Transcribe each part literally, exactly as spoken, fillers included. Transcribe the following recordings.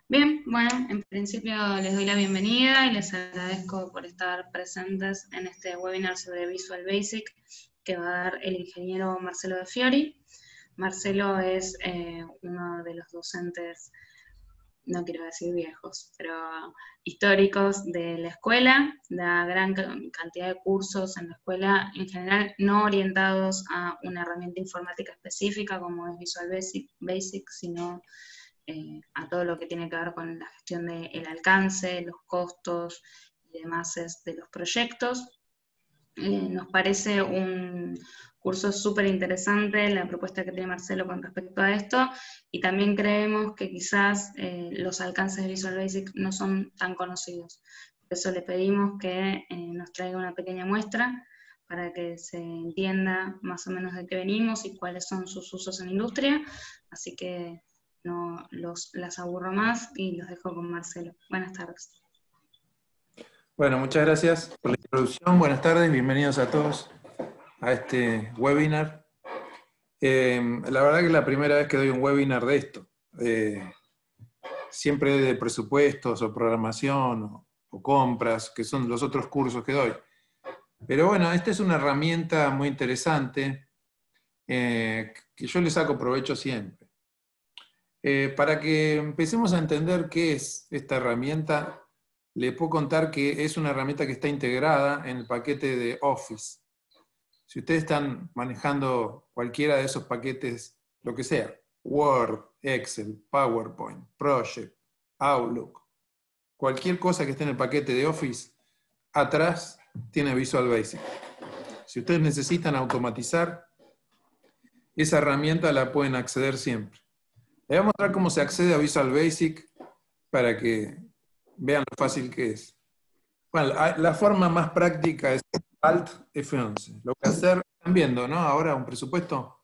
Bien, bueno, en principio les doy la bienvenida y les agradezco por estar presentes en este webinar sobre Visual Basic que va a dar el ingeniero Marcelo De Fiori. Marcelo es eh, uno de los docentes, no quiero decir viejos, pero históricos de la escuela, da gran cantidad de cursos en la escuela, en general no orientados a una herramienta informática específica como es Visual Basic, Basic sino Eh, a todo lo que tiene que ver con la gestión del alcance, los costos y demás de los proyectos. Eh, nos parece un curso súper interesante la propuesta que tiene Marcelo con respecto a esto, y también creemos que quizás eh, los alcances de Visual Basic no son tan conocidos. Por eso le pedimos que eh, nos traiga una pequeña muestra para que se entienda más o menos de qué venimos y cuáles son sus usos en la industria. Así que no los, las aburro más y los dejo con Marcelo. Buenas tardes. Bueno, muchas gracias por la introducción. Buenas tardes, bienvenidos a todos a este webinar. Eh, la verdad que es la primera vez que doy un webinar de esto. Eh, siempre de presupuestos o programación o, o compras, que son los otros cursos que doy. Pero bueno, esta es una herramienta muy interesante eh, que yo le saco provecho siempre. Eh, para que empecemos a entender qué es esta herramienta, le puedo contar que es una herramienta que está integrada en el paquete de Office. Si ustedes están manejando cualquiera de esos paquetes, lo que sea, Word, Excel, PowerPoint, Project, Outlook, cualquier cosa que esté en el paquete de Office, atrás tiene Visual Basic. Si ustedes necesitan automatizar, esa herramienta la pueden acceder siempre. Les voy a mostrar cómo se accede a Visual Basic para que vean lo fácil que es. Bueno, la forma más práctica es Alt F once. Lo voy a hacer, están viendo, ¿no? Ahora un presupuesto.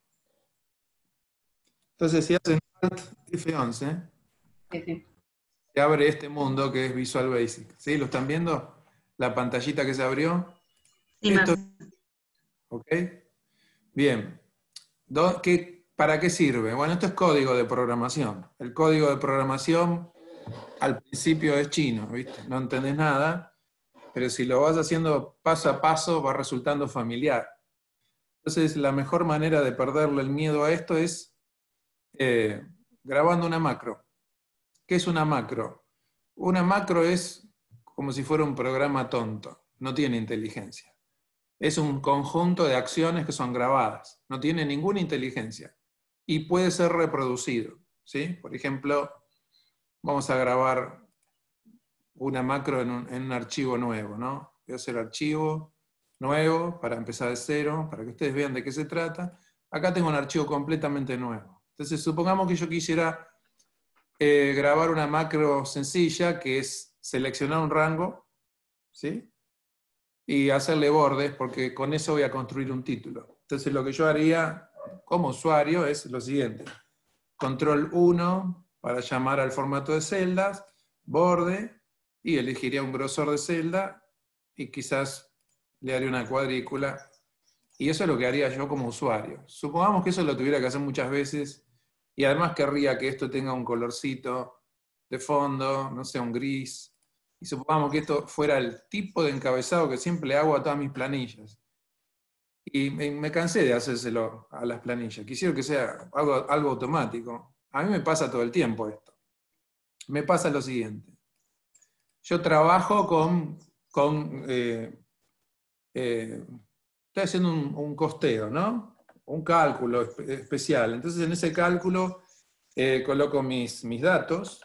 Entonces, si hacen Alt F once, Sí. se abre este mundo que es Visual Basic. ¿Sí? ¿Lo están viendo? La pantallita que se abrió. Sí, Esto, ¿ok? Bien. ¿Qué, ¿Para qué sirve? Bueno, esto es código de programación. El código de programación al principio es chino, ¿viste? No entendés nada, pero si lo vas haciendo paso a paso va resultando familiar. Entonces, la mejor manera de perderle el miedo a esto es eh, grabando una macro. ¿Qué es una macro? Una macro es como si fuera un programa tonto, no tiene inteligencia. Es un conjunto de acciones que son grabadas, no tiene ninguna inteligencia y puede ser reproducido, ¿sí? Por ejemplo, vamos a grabar una macro en un, en un archivo nuevo, ¿no? Voy a hacer archivo nuevo para empezar de cero, para que ustedes vean de qué se trata. Acá tengo un archivo completamente nuevo. Entonces, supongamos que yo quisiera eh, grabar una macro sencilla, que es seleccionar un rango, ¿sí? Y hacerle bordes, porque con eso voy a construir un título. Entonces, lo que yo haría como usuario es lo siguiente. Control uno para llamar al formato de celdas, borde, y elegiría un grosor de celda, y quizás le haría una cuadrícula. Y eso es lo que haría yo como usuario. Supongamos que eso lo tuviera que hacer muchas veces, y además querría que esto tenga un colorcito de fondo, no sé, un gris. Y supongamos que esto fuera el tipo de encabezado que siempre le hago a todas mis planillas. Y me cansé de hacérselo a las planillas. Quisiera que sea algo, algo automático. A mí me pasa todo el tiempo esto. Me pasa lo siguiente. Yo trabajo con... con eh, eh, estoy haciendo un, un costeo, ¿no? Un cálculo espe especial. Entonces en ese cálculo eh, coloco mis, mis datos.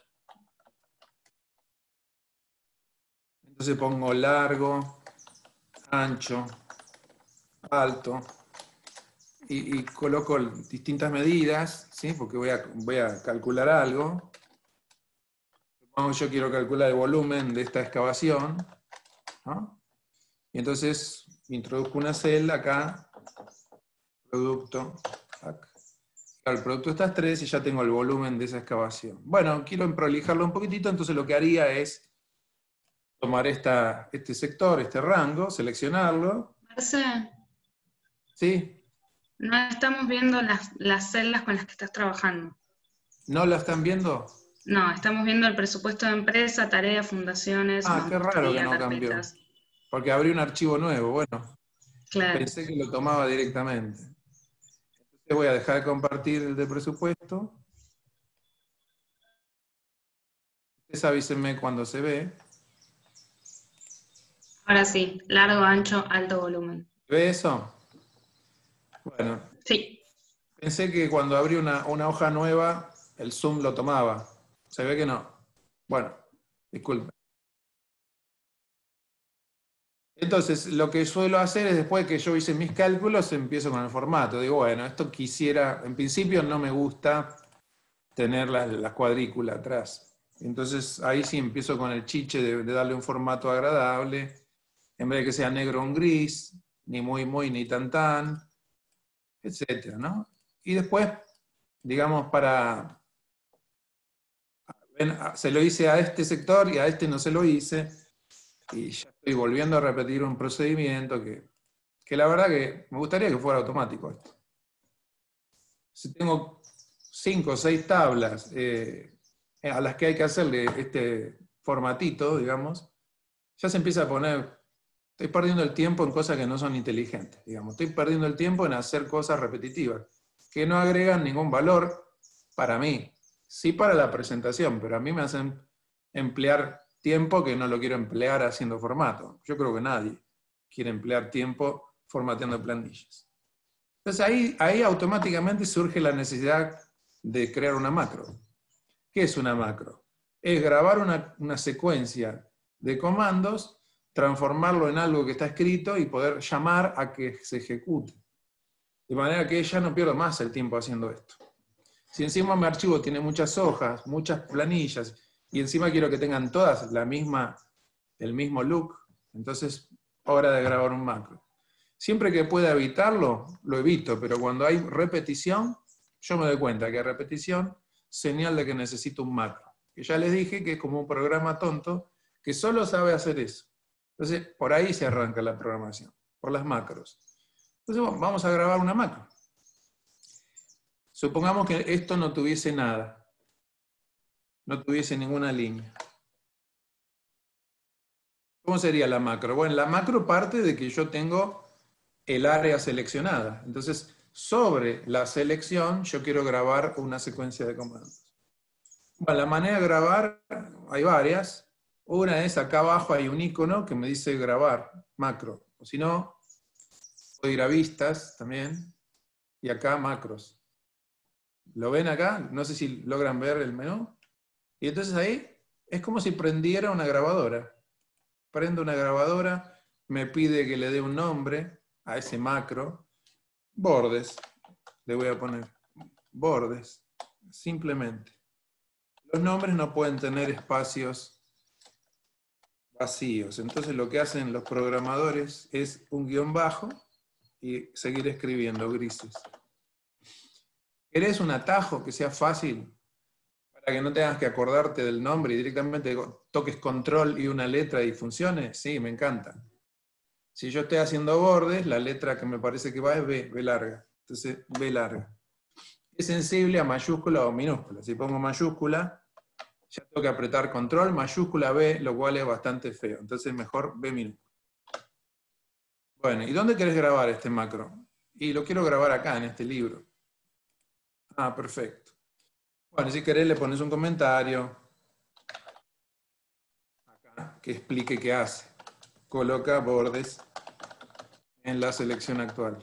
Entonces pongo largo, ancho, alto. Y, y coloco distintas medidas, ¿sí? Porque voy a, voy a calcular algo. Supongamos yo quiero calcular el volumen de esta excavación, ¿no? Y entonces introduzco una celda acá, producto, acá. Claro, el producto de estas tres y ya tengo el volumen de esa excavación. Bueno, quiero prolijarlo un poquitito, entonces lo que haría es tomar esta, este sector, este rango, seleccionarlo. Marce, ¿Sí? no estamos viendo las, las celdas con las que estás trabajando. ¿No la están viendo? No, estamos viendo el presupuesto de empresa, tareas, fundaciones, Ah, qué raro que mampostería, no cambió. carpetas. Porque abrí un archivo nuevo. Bueno, Claro. pensé que lo tomaba directamente. Entonces voy a dejar de compartir el de presupuesto. Ustedes avísenme cuando se ve. Ahora sí, largo, ancho, alto volumen. ¿Ve eso? Bueno, Sí. pensé que cuando abrí una, una hoja nueva, el Zoom lo tomaba. Se ve que no. Bueno, disculpen. Entonces, lo que suelo hacer es después que yo hice mis cálculos, empiezo con el formato. Digo, bueno, esto quisiera, en principio no me gusta tener la, la cuadrícula atrás. Entonces, ahí sí empiezo con el chiche de, de darle un formato agradable, en vez de que sea negro o un gris, ni muy, muy, ni tan, tan, etcétera, ¿no? Y después, digamos, para... ven, se lo hice a este sector y a este no se lo hice, y ya estoy volviendo a repetir un procedimiento que, que la verdad que me gustaría que fuera automático esto. Si tengo cinco o seis tablas eh, a las que hay que hacerle este formatito, digamos, ya se empieza a poner, estoy perdiendo el tiempo en cosas que no son inteligentes, digamos, estoy perdiendo el tiempo en hacer cosas repetitivas, que no agregan ningún valor para mí, sí para la presentación, pero a mí me hacen emplear tiempo que no lo quiero emplear haciendo formato. Yo creo que nadie quiere emplear tiempo formateando planillas. Entonces ahí, ahí automáticamente surge la necesidad de crear una macro. ¿Qué es una macro? Es grabar una, una secuencia de comandos, transformarlo en algo que está escrito y poder llamar a que se ejecute. De manera que ya no pierdo más el tiempo haciendo esto. Si encima mi archivo tiene muchas hojas, muchas planillas, y encima quiero que tengan todas la misma, el mismo look, entonces hora de grabar un macro. Siempre que pueda evitarlo, lo evito, pero cuando hay repetición, yo me doy cuenta que hay repetición, señal de que necesito un macro. Que ya les dije que es como un programa tonto que solo sabe hacer eso. Entonces, por ahí se arranca la programación, por las macros. Entonces, bueno, vamos a grabar una macro. Supongamos que esto no tuviese nada, no tuviese ninguna línea. ¿Cómo sería la macro? Bueno, la macro parte de que yo tengo el área seleccionada. Entonces, sobre la selección, yo quiero grabar una secuencia de comandos. Bueno, la manera de grabar, hay varias. Una es acá abajo hay un icono que me dice grabar, macro. O si no, puedo ir a vistas también. Y acá macros. ¿Lo ven acá? No sé si logran ver el menú. Y entonces ahí es como si prendiera una grabadora. Prendo una grabadora, me pide que le dé un nombre a ese macro. Bordes, le voy a poner. Bordes, simplemente. Los nombres no pueden tener espacios vacíos. Entonces lo que hacen los programadores es un guión bajo y seguir escribiendo grises. ¿Querés un atajo que sea fácil? Para que no tengas que acordarte del nombre y directamente toques control y una letra y funcione. Sí, me encanta. Si yo estoy haciendo bordes, la letra que me parece que va es B, B larga. Entonces, B larga. Es sensible a mayúscula o minúscula. Si pongo mayúscula, ya tengo que apretar control, mayúscula B, lo cual es bastante feo. Entonces mejor B minúscula. Bueno, ¿y dónde querés grabar este macro? Y lo quiero grabar acá, en este libro. Ah, perfecto. Bueno, si querés le pones un comentario acá que explique qué hace. Coloca bordes en la selección actual.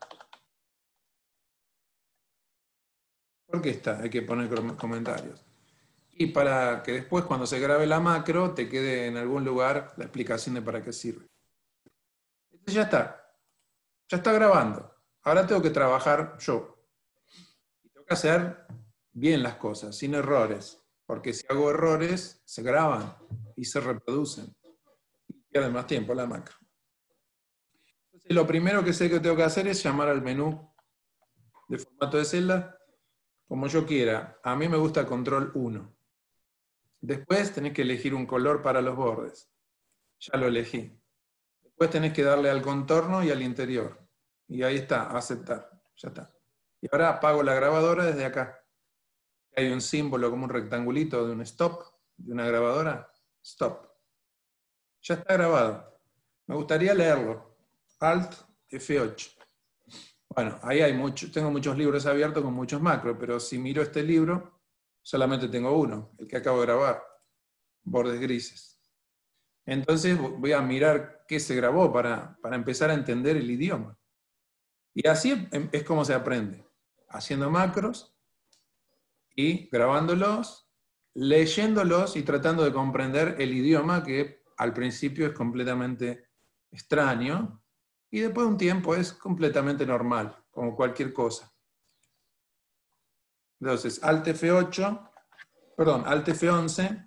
¿Por qué está? Hay que poner comentarios. Y para que después cuando se grabe la macro te quede en algún lugar la explicación de para qué sirve. Entonces ya está. Ya está grabando. Ahora tengo que trabajar yo. Y tengo que hacer bien las cosas, sin errores. Porque si hago errores, se graban y se reproducen. Y pierde más tiempo la macro. Entonces lo primero que sé que tengo que hacer es llamar al menú de formato de celda como yo quiera. A mí me gusta control uno. Después tenés que elegir un color para los bordes. Ya lo elegí. Después tenés que darle al contorno y al interior. Y ahí está, aceptar. Ya está. Y ahora apago la grabadora desde acá. Hay un símbolo como un rectangulito de un stop, de una grabadora. Stop. Ya está grabado. Me gustaría leerlo. Alt F ocho. Bueno, ahí hay mucho, tengo muchos libros abiertos con muchos macros, pero si miro este libro, solamente tengo uno, el que acabo de grabar, bordes grises. Entonces voy a mirar qué se grabó para, para empezar a entender el idioma. Y así es como se aprende, haciendo macros y grabándolos, leyéndolos y tratando de comprender el idioma que al principio es completamente extraño y después de un tiempo es completamente normal, como cualquier cosa. Entonces, Alt F ocho, perdón, Alt F once,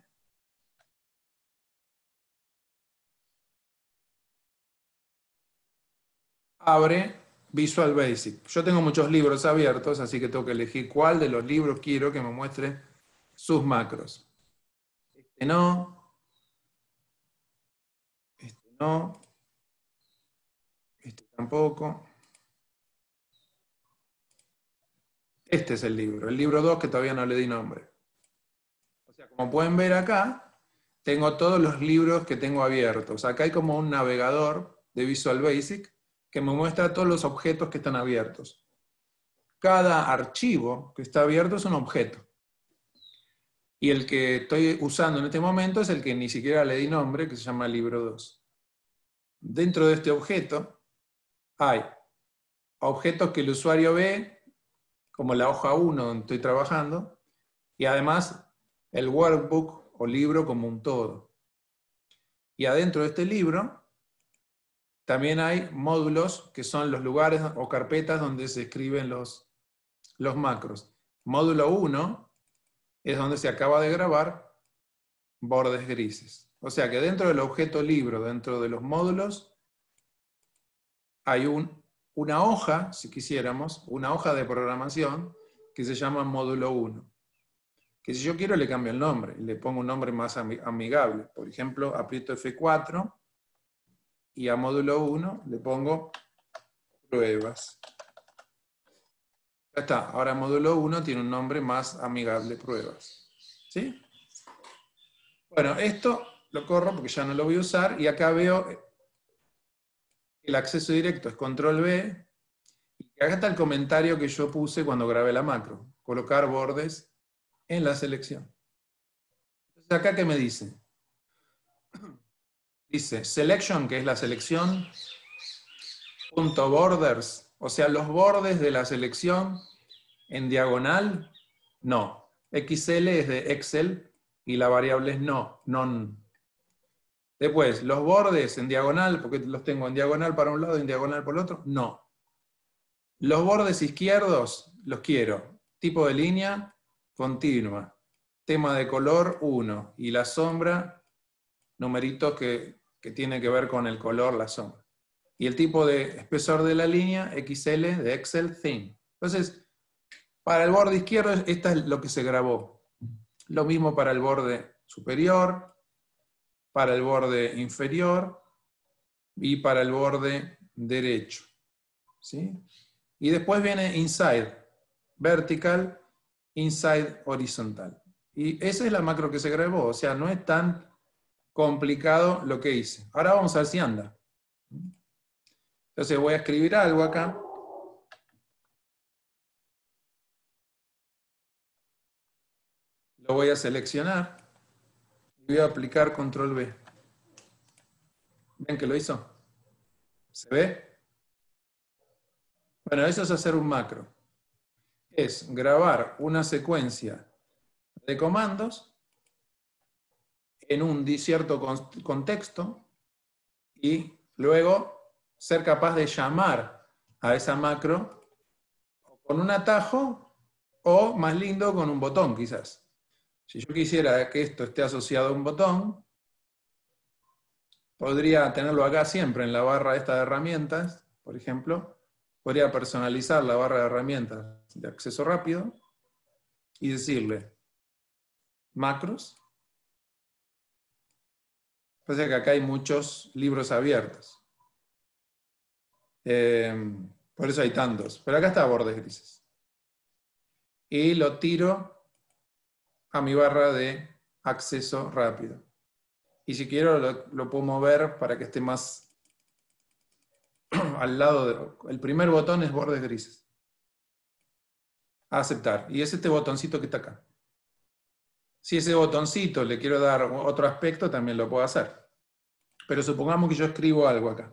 abre Visual Basic. Yo tengo muchos libros abiertos, así que tengo que elegir cuál de los libros quiero que me muestre sus macros. Este no, este no, este tampoco. Este es el libro, el libro dos que todavía no le di nombre. O sea, como pueden ver acá, tengo todos los libros que tengo abiertos. Acá hay como un navegador de Visual Basic que me muestra todos los objetos que están abiertos. Cada archivo que está abierto es un objeto. Y el que estoy usando en este momento es el que ni siquiera le di nombre, que se llama libro dos. Dentro de este objeto hay objetos que el usuario ve, como la hoja uno donde estoy trabajando, y además el workbook o libro como un todo. Y adentro de este libro también hay módulos que son los lugares o carpetas donde se escriben los, los macros. Módulo uno es donde se acaba de grabar bordes grises. O sea que dentro del objeto libro, dentro de los módulos, hay un, una hoja, si quisiéramos, una hoja de programación que se llama módulo uno. Que si yo quiero le cambio el nombre, le pongo un nombre más amigable. Por ejemplo, aprieto F cuatro y a módulo uno le pongo pruebas. Ya está, ahora módulo uno tiene un nombre más amigable, pruebas. ¿Sí? Bueno, esto lo corro porque ya no lo voy a usar y acá veo el acceso directo es control B y acá está el comentario que yo puse cuando grabé la macro, colocar bordes en la selección. Entonces acá ¿qué me dice? Dice selection, que es la selección, punto borders, o sea, los bordes de la selección en diagonal, no. X L es de Excel y la variable es no, non. Después, los bordes en diagonal, porque los tengo en diagonal para un lado y en diagonal por el otro, no. Los bordes izquierdos los quiero. Tipo de línea, continua. Tema de color, uno. Y la sombra, numeritos que, que tiene que ver con el color, la sombra. Y el tipo de espesor de la línea, X L de Excel, thin. Entonces, para el borde izquierdo, esta es lo que se grabó. Lo mismo para el borde superior, para el borde inferior y para el borde derecho. ¿Sí? Y después viene inside, vertical, inside, horizontal. Y esa es la macro que se grabó, o sea, no es tan complicado lo que hice. Ahora vamos a ver si anda. Entonces voy a escribir algo acá. Lo voy a seleccionar y voy a aplicar control B. ¿Ven que lo hizo? ¿Se ve? Bueno, eso es hacer un macro. Es grabar una secuencia de comandos en un cierto contexto y luego ser capaz de llamar a esa macro con un atajo o, más lindo, con un botón quizás. Si yo quisiera que esto esté asociado a un botón, podría tenerlo acá siempre en la barra esta de herramientas, por ejemplo. Podría personalizar la barra de herramientas de acceso rápido y decirle macros. Pasa que acá hay muchos libros abiertos. Eh, por eso hay tantos. Pero acá está bordes grises. Y lo tiro a mi barra de acceso rápido. Y si quiero lo, lo puedo mover para que esté más al lado de... El primer botón es bordes grises. Aceptar. Y es este botoncito que está acá. Si ese botoncito le quiero dar otro aspecto, también lo puedo hacer. Pero supongamos que yo escribo algo acá.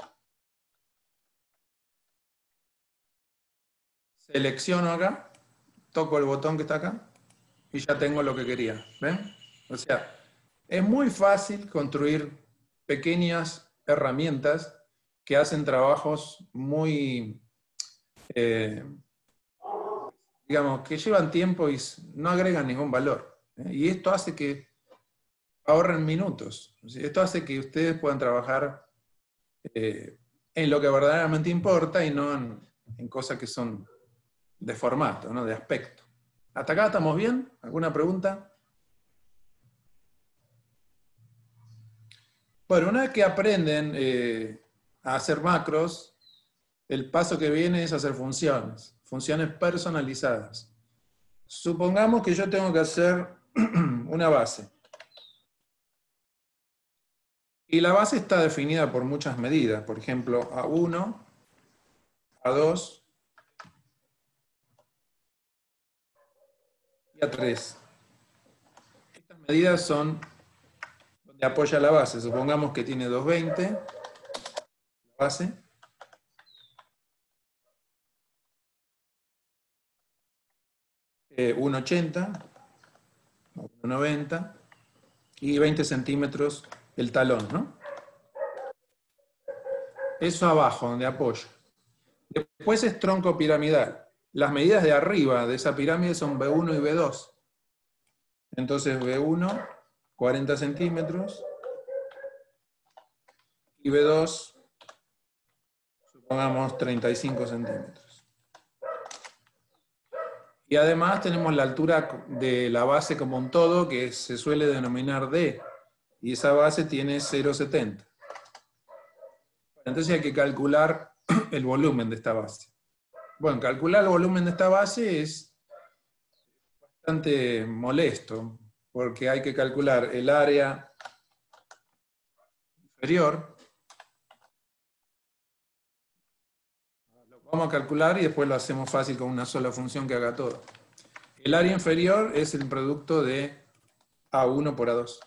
Selecciono acá, toco el botón que está acá y ya tengo lo que quería. ¿Ven? O sea, es muy fácil construir pequeñas herramientas que hacen trabajos muy, eh, digamos, que llevan tiempo y no agregan ningún valor. ¿eh? Y esto hace que ahorren minutos. O sea, esto hace que ustedes puedan trabajar eh, en lo que verdaderamente importa y no en, en cosas que son de formato, ¿no? De aspecto. ¿Hasta acá estamos bien? ¿Alguna pregunta? Bueno, una vez que aprenden eh, a hacer macros, el paso que viene es hacer funciones, funciones personalizadas. Supongamos que yo tengo que hacer una base. Y la base está definida por muchas medidas, por ejemplo, A uno, A dos y A tres. Estas medidas son donde apoya la base. Supongamos que tiene doscientos veinte, la base. Eh, uno ochenta, uno noventa y veinte centímetros el talón, ¿no? Eso abajo, donde apoya. Después es tronco piramidal. Las medidas de arriba de esa pirámide son B uno y B dos. Entonces B uno, cuarenta centímetros, y B dos, supongamos treinta y cinco centímetros. Y además tenemos la altura de la base como un todo, que se suele denominar D, y esa base tiene cero coma setenta. Entonces hay que calcular el volumen de esta base. Bueno, calcular el volumen de esta base es bastante molesto, porque hay que calcular el área inferior. Lo vamos a calcular y después lo hacemos fácil con una sola función que haga todo. El área inferior es el producto de A uno por A dos.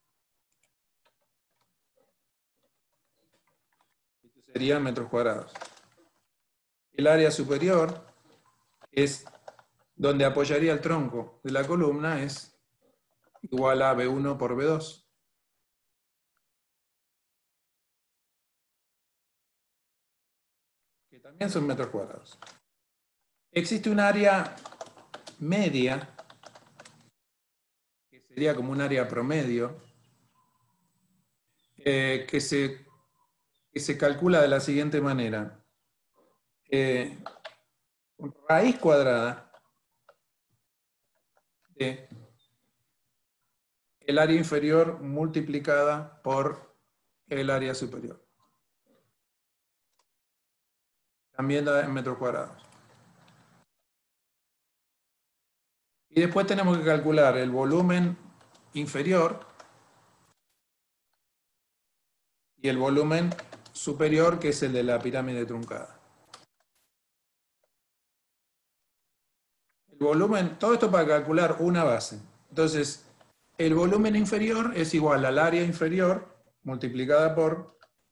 Esto sería metros cuadrados. El área superior es donde apoyaría el tronco de la columna, es igual a B uno por B dos. Que también son metros cuadrados. Existe un área media, que sería como un área promedio, eh, que, se, que se calcula de la siguiente manera. Eh, raíz cuadrada de el área inferior multiplicada por el área superior. También da en metros cuadrados. Y después tenemos que calcular el volumen inferior y el volumen superior, que es el de la pirámide truncada. El volumen, todo esto para calcular una base. Entonces, el volumen inferior es igual al área inferior multiplicada por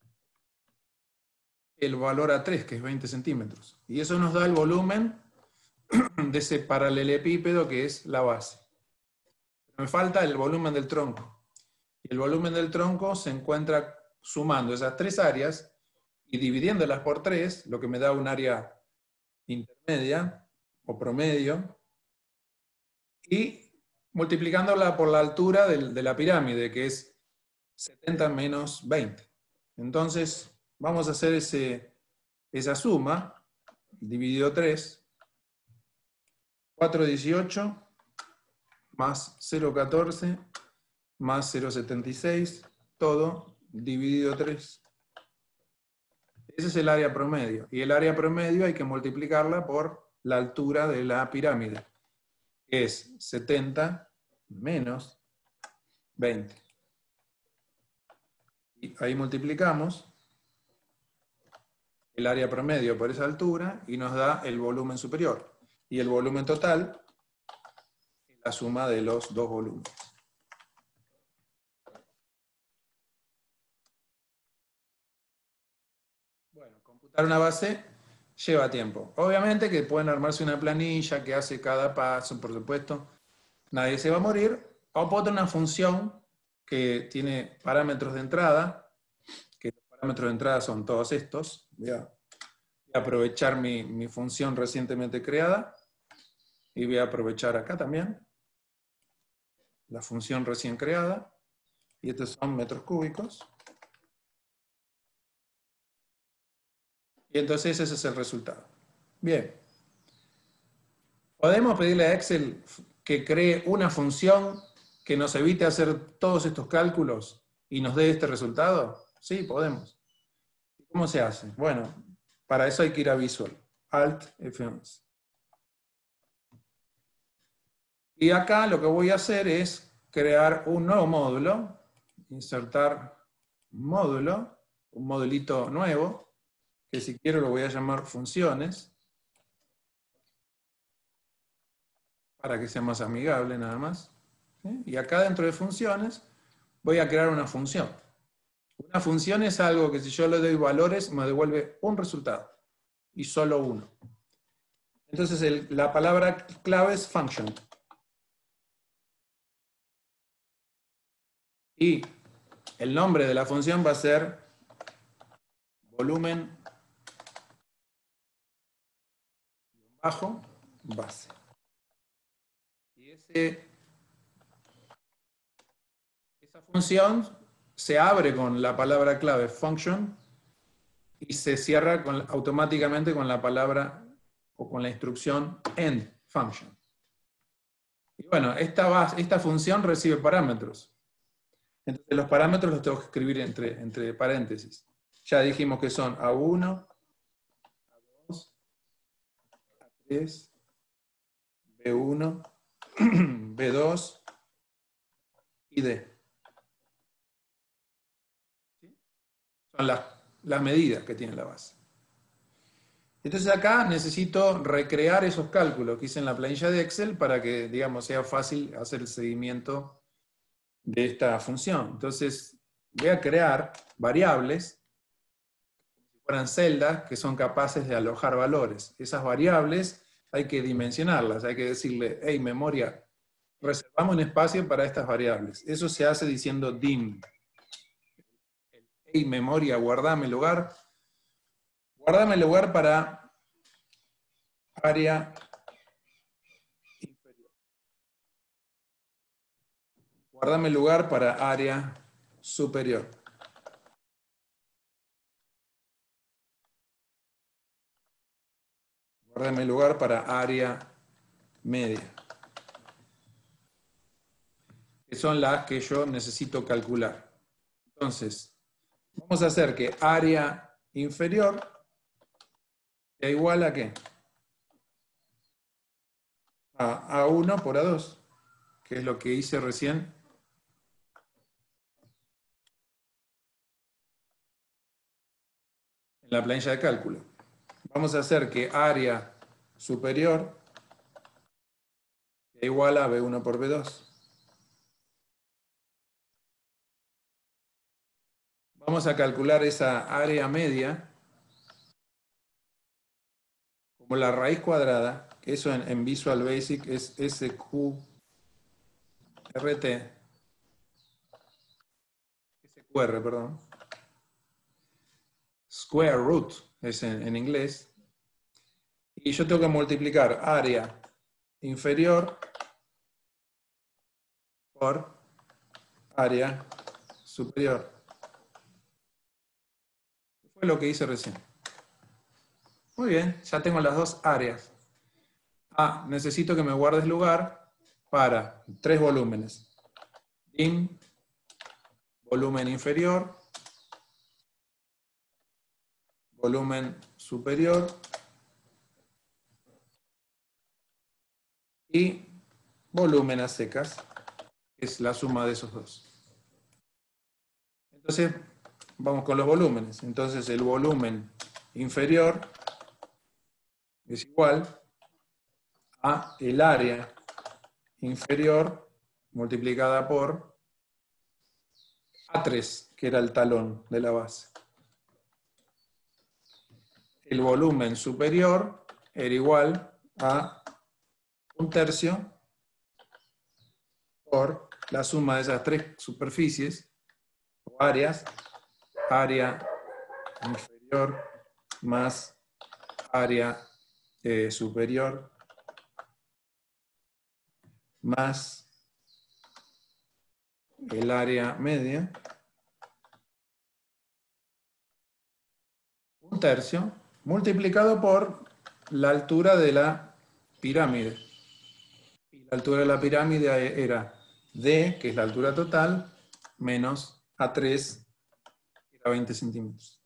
el valor A tres, que es veinte centímetros. Y eso nos da el volumen de ese paralelepípedo que es la base. Pero me falta el volumen del tronco. Y el volumen del tronco se encuentra sumando esas tres áreas y dividiéndolas por tres, lo que me da un área intermedia o promedio, y multiplicándola por la altura de, de la pirámide, que es setenta menos veinte. Entonces, vamos a hacer ese, esa suma, dividido tres, cuatrocientos dieciocho más cero coma catorce más cero coma setenta y seis, todo dividido tres. Ese es el área promedio. Y el área promedio hay que multiplicarla por la altura de la pirámide, que es setenta menos veinte. Y ahí multiplicamos el área promedio por esa altura y nos da el volumen superior. Y el volumen total es la suma de los dos volúmenes. Bueno, computar una base lleva tiempo. Obviamente que pueden armarse una planilla que hace cada paso, por supuesto. Nadie se va a morir. O puedo tener una función que tiene parámetros de entrada, que los parámetros de entrada son todos estos. Voy a, voy a aprovechar mi, mi función recientemente creada y voy a aprovechar acá también la función recién creada. Y estos son metros cúbicos. Y entonces ese es el resultado. Bien. ¿Podemos pedirle a Excel que cree una función que nos evite hacer todos estos cálculos y nos dé este resultado? Sí, podemos. ¿Cómo se hace? Bueno, para eso hay que ir a Visual. Alt F once. Y acá lo que voy a hacer es crear un nuevo módulo. Insertar módulo. Un modulito nuevo. Que si quiero lo voy a llamar funciones. Para que sea más amigable nada más. ¿Sí? Y acá dentro de funciones voy a crear una función. Una función es algo que si yo le doy valores me devuelve un resultado. Y solo uno. Entonces el, la palabra clave es function. Y el nombre de la función va a ser volumen bajo base. Y ese, esa función se abre con la palabra clave function y se cierra con, automáticamente con la palabra o con la instrucción end function. Y bueno, esta, base, esta función recibe parámetros. Entonces los parámetros los tengo que escribir entre, entre paréntesis. Ya dijimos que son A uno, A dos, A tres, B uno, B dos y D. ¿Sí? Son las, las medidas que tiene la base. Entonces acá necesito recrear esos cálculos que hice en la planilla de Excel para que, digamos, sea fácil hacer el seguimiento de esta función. Entonces voy a crear variables, como si fueran celdas, que son capaces de alojar valores. Esas variables hay que dimensionarlas, hay que decirle, hey, memoria, reservamos un espacio para estas variables. Eso se hace diciendo dim. Hey, memoria, guardame lugar. Guardame lugar para área inferior. Guardame lugar para área superior. Guardame lugar para área media. Que son las que yo necesito calcular. Entonces, vamos a hacer que área inferior sea igual a ¿qué? A A uno por A dos, que es lo que hice recién. En la planilla de cálculo. Vamos a hacer que área superior sea igual a B uno por B dos. Vamos a calcular esa área media como la raíz cuadrada, que eso en, en Visual Basic es S Q R T, S Q R, perdón, square root es en, en inglés, y yo tengo que multiplicar área inferior por área superior. Fue lo que hice recién. Muy bien, ya tengo las dos áreas. Ah, necesito que me guardes lugar para tres volúmenes. Dim, volumen inferior, volumen superior y volumen a secas. es la suma de esos dos. Entonces, vamos con los volúmenes. Entonces, el volumen inferior es igual a el área inferior multiplicada por A tres, que era el talón de la base. El volumen superior era igual a un tercio por la suma de esas tres superficies o áreas, área inferior más área eh, superior más el área media, un tercio, multiplicado por la altura de la pirámide. Y la altura de la pirámide era D, que es la altura total, menos A tres, que era veinte centímetros.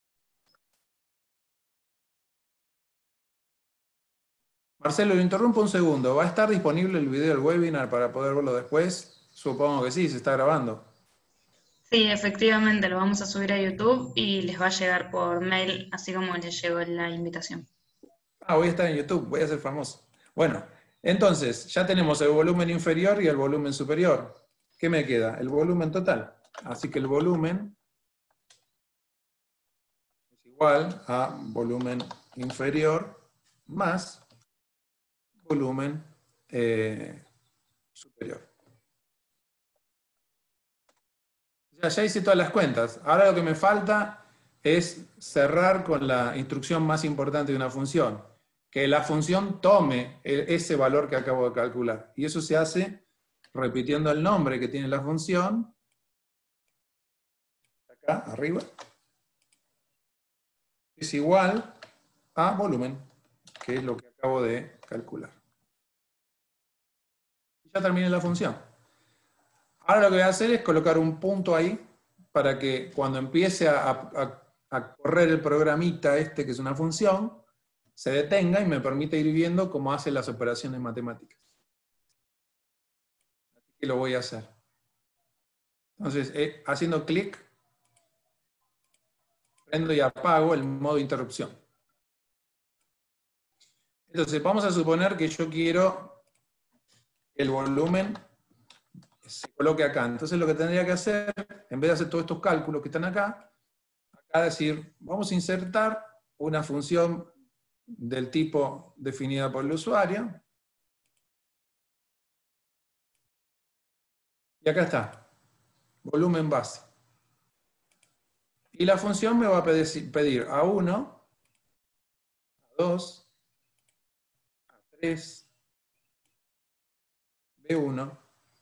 Marcelo, lo interrumpo un segundo. ¿Va a estar disponible el video del webinar para poder verlo después? Supongo que sí, se está grabando. Sí, efectivamente, lo vamos a subir a YouTube y les va a llegar por mail, así como les llegó la invitación. Ah, voy a estar en YouTube, voy a ser famoso. Bueno, entonces, ya tenemos el volumen inferior y el volumen superior. ¿Qué me queda? El volumen total. Así que el volumen es igual a volumen inferior más volumen eh, superior. Ya, ya hice todas las cuentas. Ahora lo que me falta es cerrar con la instrucción más importante de una función. Que la función tome ese valor que acabo de calcular. Y eso se hace repitiendo el nombre que tiene la función. Acá, arriba. Es igual a volumen, que es lo que acabo de calcular. Y ya terminé la función. Ahora lo que voy a hacer es colocar un punto ahí para que cuando empiece a, a, a correr el programita este, que es una función, se detenga y me permite ir viendo cómo hace las operaciones matemáticas. Así que lo voy a hacer. Entonces, eh, haciendo clic, prendo y apago el modo interrupción. Entonces, vamos a suponer que yo quiero que el volumen se coloque acá. Entonces, lo que tendría que hacer, en vez de hacer todos estos cálculos que están acá, acá decir, vamos a insertar una función del tipo definida por el usuario. Y acá está, volumen base. Y la función me va a pedir A uno, A dos, A tres, B uno,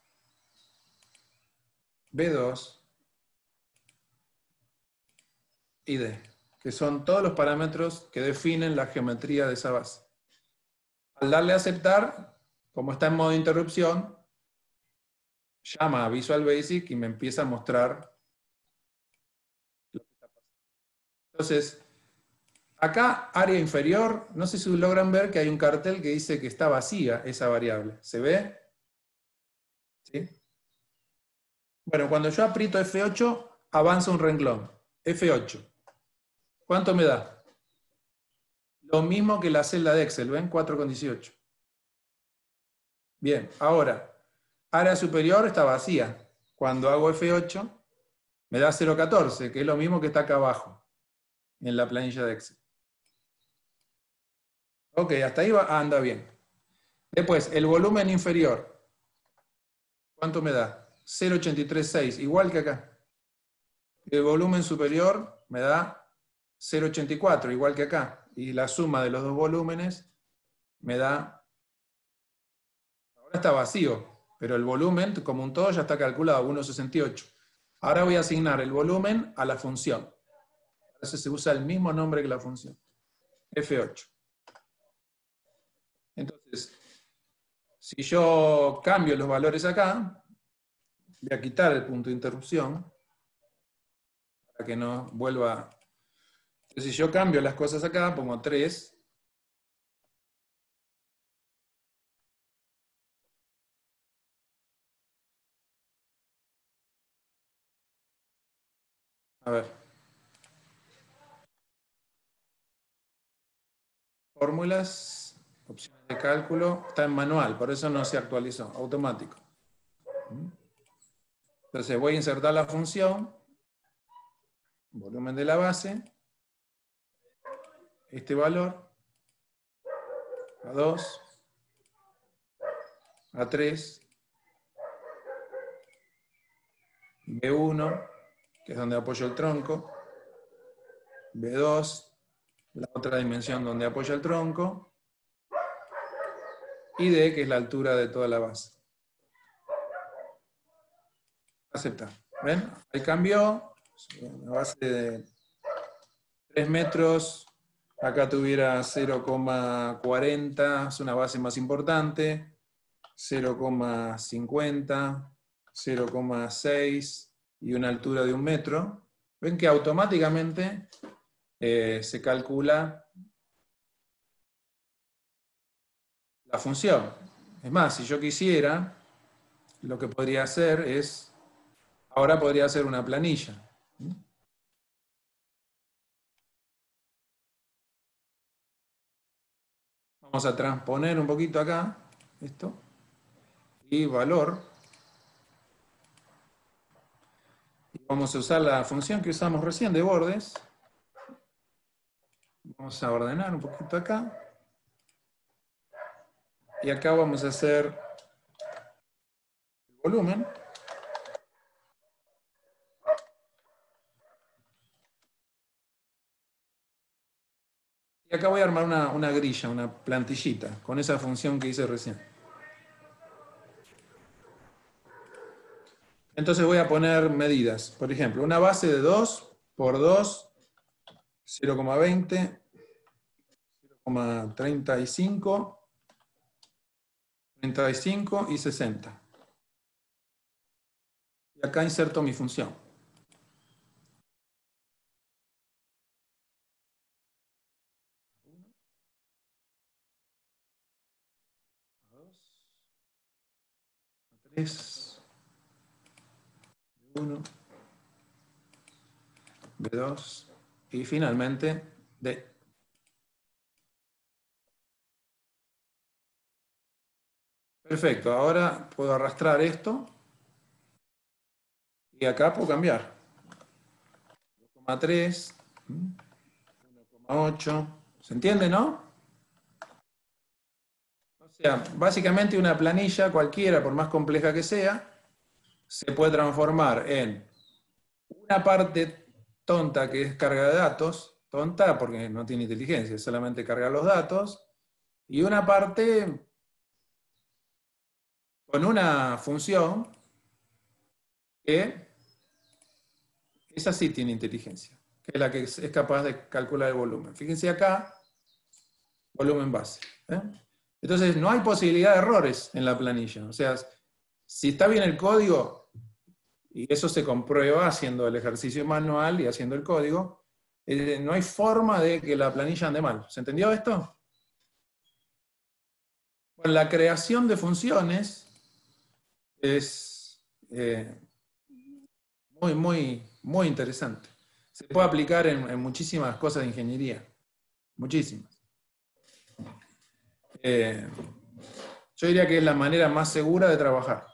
B dos y D, que son todos los parámetros que definen la geometría de esa base. Al darle a aceptar, como está en modo de interrupción, llama a Visual Basic y me empieza a mostrar lo que está pasando. Entonces, acá, área inferior, no sé si logran ver que hay un cartel que dice que está vacía esa variable. ¿Se ve? ¿Sí? Bueno, cuando yo aprieto F ocho, avanza un renglón. F ocho. ¿Cuánto me da? Lo mismo que la celda de Excel, ¿ven? cuatro coma dieciocho. Bien, ahora, área superior está vacía. Cuando hago F ocho, me da cero coma catorce, que es lo mismo que está acá abajo, en la planilla de Excel. Ok, hasta ahí va, anda bien. Después, el volumen inferior. ¿Cuánto me da? cero coma ochenta y tres seis, igual que acá. El volumen superior me da cero coma ochenta y cuatro, igual que acá. Y la suma de los dos volúmenes me da... Ahora está vacío, pero el volumen, como un todo, ya está calculado, uno coma sesenta y ocho. Ahora voy a asignar el volumen a la función. Entonces se usa el mismo nombre que la función. F ocho. Entonces, si yo cambio los valores acá, voy a quitar el punto de interrupción para que no vuelva. Entonces, si yo cambio las cosas acá, pongo tres. A ver. Fórmulas, opciones de cálculo, está en manual, por eso no se actualizó, automático. Entonces voy a insertar la función, volumen de la base, este valor, A dos, A tres, B uno, que es donde apoyo el tronco, B dos, la otra dimensión donde apoya el tronco, y D, que es la altura de toda la base. Aceptar. ¿Ven? Ahí cambió. Una base de tres metros. Acá tuviera cero coma cuarenta, es una base más importante. cero coma cincuenta, cero coma seis y una altura de un metro. Ven que automáticamente eh, se calcula la función. Es más, si yo quisiera, lo que podría hacer es, ahora podría hacer una planilla. Vamos a transponer un poquito acá, esto, y valor. Y vamos a usar la función que usamos recién de bordes. Vamos a ordenar un poquito acá. Y acá vamos a hacer el volumen. Y acá voy a armar una, una grilla, una plantillita, con esa función que hice recién. Entonces voy a poner medidas. Por ejemplo, una base de dos por dos, cero coma veinte, cero coma treinta y cinco, treinta y cinco y sesenta. Y acá inserto mi función. tres, B uno, B dos y finalmente D. Perfecto, ahora puedo arrastrar esto y acá puedo cambiar. dos coma tres, uno coma ocho, ¿se entiende, no? O sea, básicamente una planilla cualquiera, por más compleja que sea, se puede transformar en una parte tonta que es carga de datos, tonta porque no tiene inteligencia, solamente carga los datos, y una parte con una función que esa sí tiene inteligencia, que es la que es capaz de calcular el volumen. Fíjense acá, volumen base. ¿eh? Entonces no hay posibilidad de errores en la planilla. O sea, si está bien el código, y eso se comprueba haciendo el ejercicio manual y haciendo el código, eh, no hay forma de que la planilla ande mal. ¿Se entendió esto? Bueno, la creación de funciones es eh, muy, muy, muy interesante. Se puede aplicar en, en muchísimas cosas de ingeniería. Muchísimas. Eh, yo diría que es la manera más segura de trabajar.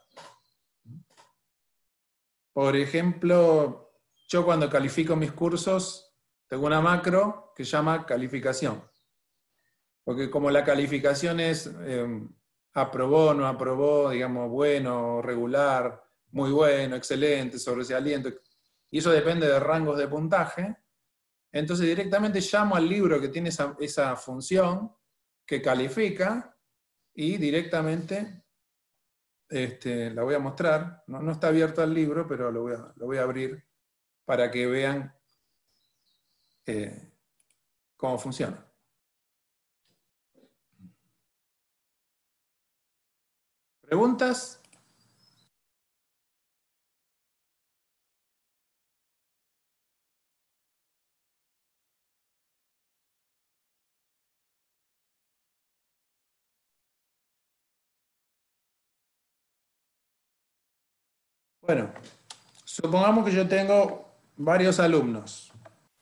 Por ejemplo, yo cuando califico mis cursos, tengo una macro que se llama calificación. Porque como la calificación es eh, aprobó, no aprobó, digamos, bueno, regular, muy bueno, excelente, sobresaliente, y eso depende de rangos de puntaje, entonces directamente llamo al libro que tiene esa, esa función que califica y directamente este, la voy a mostrar. No, no está abierto el libro, pero lo voy a, lo voy a abrir para que vean eh, cómo funciona. ¿Preguntas? Bueno, supongamos que yo tengo varios alumnos.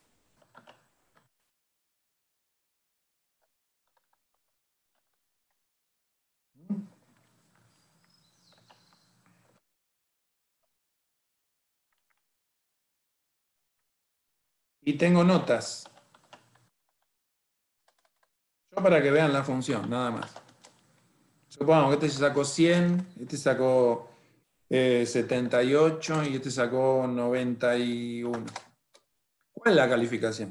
Y tengo notas. Yo para que vean la función, nada más. Supongamos que este se sacó cien, este sacó eh, setenta y ocho y este sacó noventa y uno. ¿Cuál es la calificación?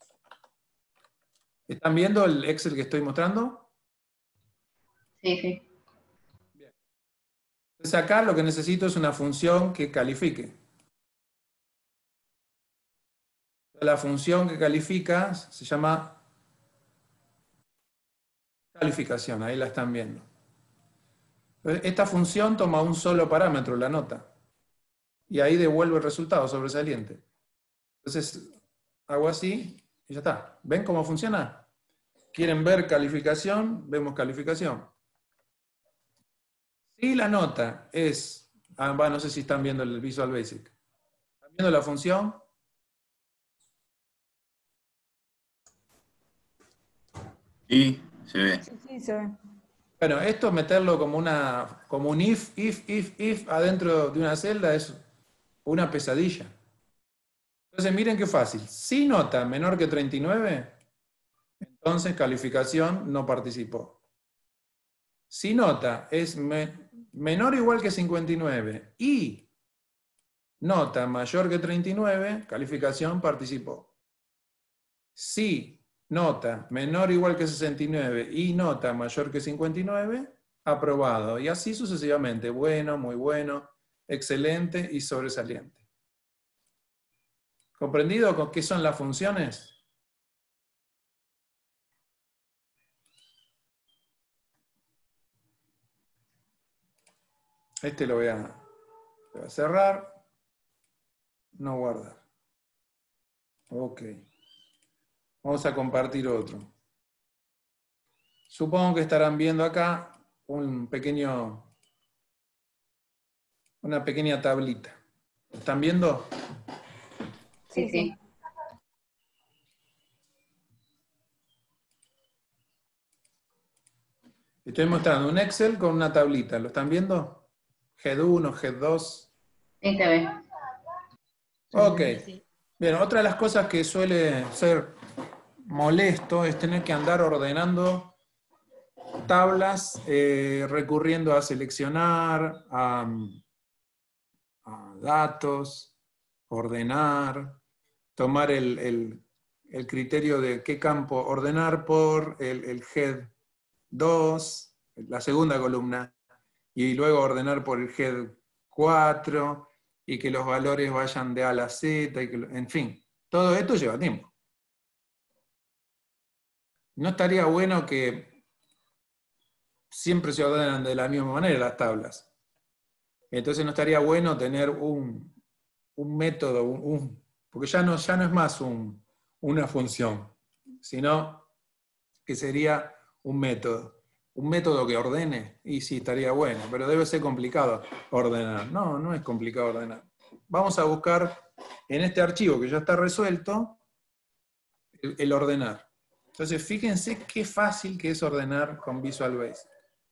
¿Están viendo el Excel que estoy mostrando? Sí, sí. Bien. Entonces acá lo que necesito es una función que califique. La función que califica se llama calificación, ahí la están viendo. Entonces, esta función toma un solo parámetro, la nota, y ahí devuelve el resultado sobresaliente. Entonces, hago así y ya está. ¿Ven cómo funciona? ¿Quieren ver calificación? Vemos calificación. Si la nota es, ah, va, no sé si están viendo el Visual Basic. ¿Están viendo la función? Sí, se ve. Sí, sí, se ve. Bueno, esto es meterlo como, una, como un if, if, if, if adentro de una celda es una pesadilla. Entonces miren qué fácil. Si nota menor que treinta y nueve, entonces calificación no participó. Si nota es me, menor o igual que cincuenta y nueve y nota mayor que treinta y nueve, calificación participó. Si nota menor o igual que sesenta y nueve y nota mayor que cincuenta y nueve, aprobado. Y así sucesivamente. Bueno, muy bueno, excelente y sobresaliente. ¿Comprendido con qué son las funciones? Este lo voy a, lo voy a cerrar. No guardar. Ok. Vamos a compartir otro. Supongo que estarán viendo acá un pequeño, una pequeña tablita. ¿Están viendo? Sí, sí. Estoy mostrando un Excel con una tablita. ¿Lo están viendo? G uno, G dos. Sí, te ve. Ok. Bien, otra de las cosas que suele ser molesto es tener que andar ordenando tablas, eh, recurriendo a seleccionar, a, a datos, ordenar, tomar el, el, el criterio de qué campo ordenar por el, el head dos, la segunda columna, y luego ordenar por el head cuatro, y que los valores vayan de A a la Z, y que, en fin, todo esto lleva tiempo. No estaría bueno que siempre se ordenan de la misma manera las tablas. Entonces no estaría bueno tener un, un método, un, un, porque ya no, ya no es más un, una función, sino que sería un método. Un método que ordene, y sí, estaría bueno, pero debe ser complicado ordenar. No, no es complicado ordenar. Vamos a buscar en este archivo que ya está resuelto el, el ordenar. Entonces fíjense qué fácil que es ordenar con Visual Basic.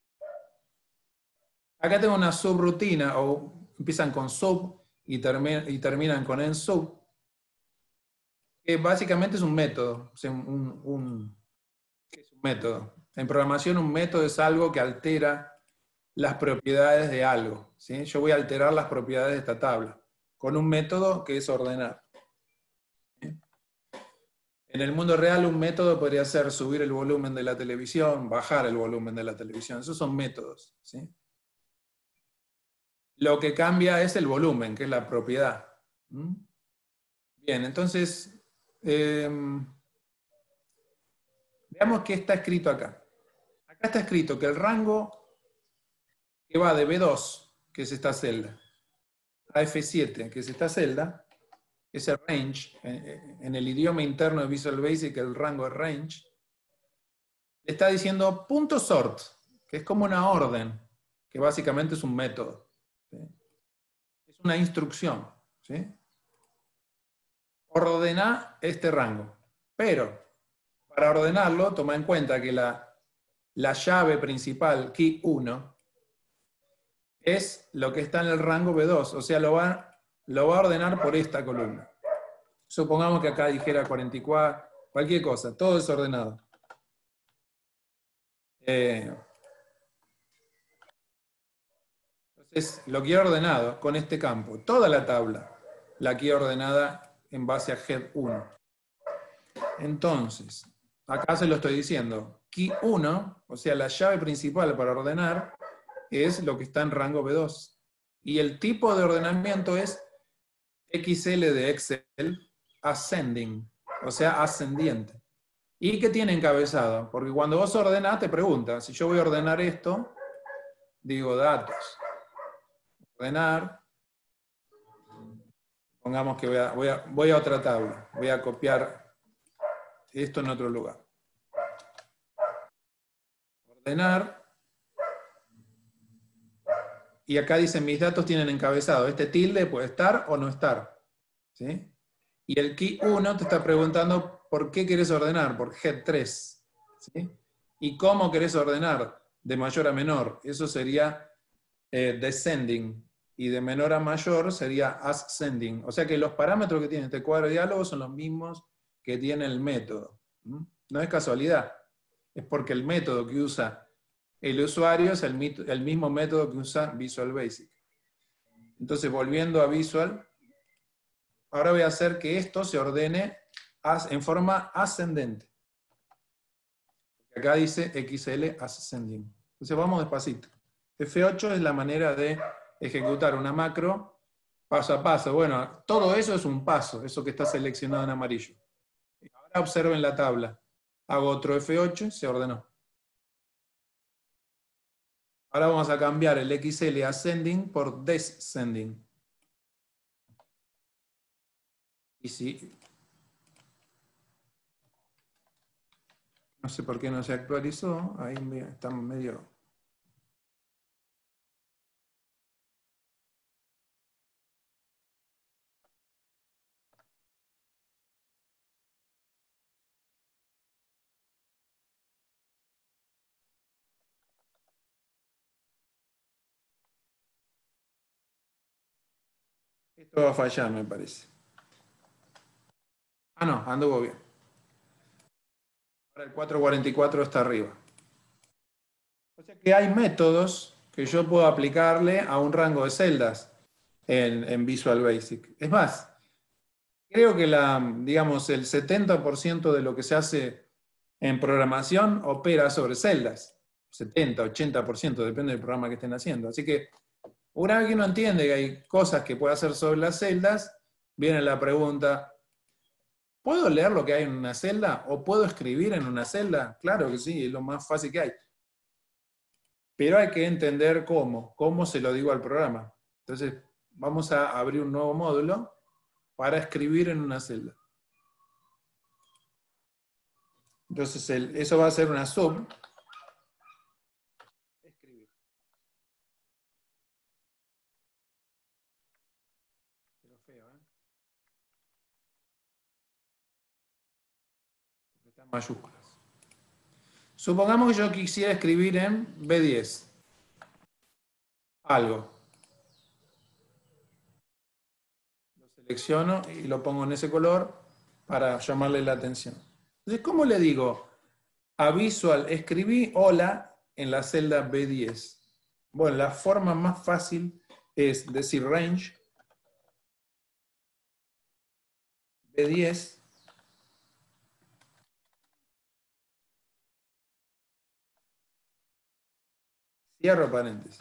Acá tengo una subrutina, o empiezan con sub y, termi y terminan con en sub, que básicamente es un método. O sea, un, un, ¿qué es un método? En programación un método es algo que altera las propiedades de algo, ¿sí? Yo voy a alterar las propiedades de esta tabla con un método que es ordenar. En el mundo real un método podría ser subir el volumen de la televisión, bajar el volumen de la televisión. Esos son métodos, ¿sí? Lo que cambia es el volumen, que es la propiedad. ¿Mm? Bien, entonces, eh, veamos qué está escrito acá. Acá está escrito que el rango que va de B dos, que es esta celda, a F siete, que es esta celda, ese range, en el idioma interno de Visual Basic el rango es range, le está diciendo punto sort, que es como una orden, que básicamente es un método. ¿Sí? Es una instrucción. ¿Sí? ordena este rango. Pero, para ordenarlo, toma en cuenta que la, la llave principal, key uno, es lo que está en el rango B dos, o sea, lo va, lo va a ordenar por esta columna. Supongamos que acá dijera cuarenta y cuatro, cualquier cosa, todo desordenado. Eh, entonces, lo quiero ordenado con este campo. Toda la tabla la quiero ordenada en base a head uno. Entonces, acá se lo estoy diciendo. Key uno, o sea, la llave principal para ordenar, es lo que está en rango B dos. Y el tipo de ordenamiento es X L de Excel ascending, o sea, ascendiente. ¿Y qué tiene encabezado? Porque cuando vos ordenás te pregunta, si yo voy a ordenar esto, digo datos, ordenar, pongamos que voy a, voy a, voy a otra tabla, voy a copiar esto en otro lugar. Ordenar, y acá dicen mis datos tienen encabezado, este tilde puede estar o no estar, ¿sí? Y el key uno te está preguntando por qué querés ordenar, por head tres, ¿sí? Y cómo querés ordenar, de mayor a menor, eso sería eh, descending, y de menor a mayor sería ascending. O sea que los parámetros que tiene este cuadro de diálogo son los mismos que tiene el método. ¿Mm? No es casualidad, es porque el método que usa el usuario es el, el mismo método que usa Visual Basic. Entonces, volviendo a Visual, ahora voy a hacer que esto se ordene en forma ascendente. Acá dice X L ascending. Entonces vamos despacito. F ocho es la manera de ejecutar una macro paso a paso. Bueno, todo eso es un paso, eso que está seleccionado en amarillo. Ahora observen la tabla. Hago otro F ocho y se ordenó. Ahora vamos a cambiar el X L ascending por descending. Y si... No sé por qué no se actualizó, ahí está medio... Esto va a fallar, me parece. Ah, no, anduvo bien. Ahora el cuatrocientos cuarenta y cuatro está arriba. O sea que hay métodos que yo puedo aplicarle a un rango de celdas en, en Visual Basic. Es más, creo que la, digamos, el setenta por ciento de lo que se hace en programación opera sobre celdas. setenta, ochenta por ciento, depende del programa que estén haciendo. Así que una vez que uno entiende que hay cosas que puede hacer sobre las celdas, viene la pregunta, ¿puedo leer lo que hay en una celda? ¿O puedo escribir en una celda? Claro que sí, es lo más fácil que hay. Pero hay que entender cómo, cómo se lo digo al programa. Entonces, vamos a abrir un nuevo módulo para escribir en una celda. Entonces, el, eso va a ser una sub. Escribir. Pero feo, ¿eh? Porque está en mayúsculas. Supongamos que yo quisiera escribir en B diez. Algo. Lo selecciono y lo pongo en ese color para llamarle la atención. Entonces, ¿cómo le digo a Visual escribí hola en la celda B diez? Bueno, la forma más fácil es decir range B diez cierro paréntesis.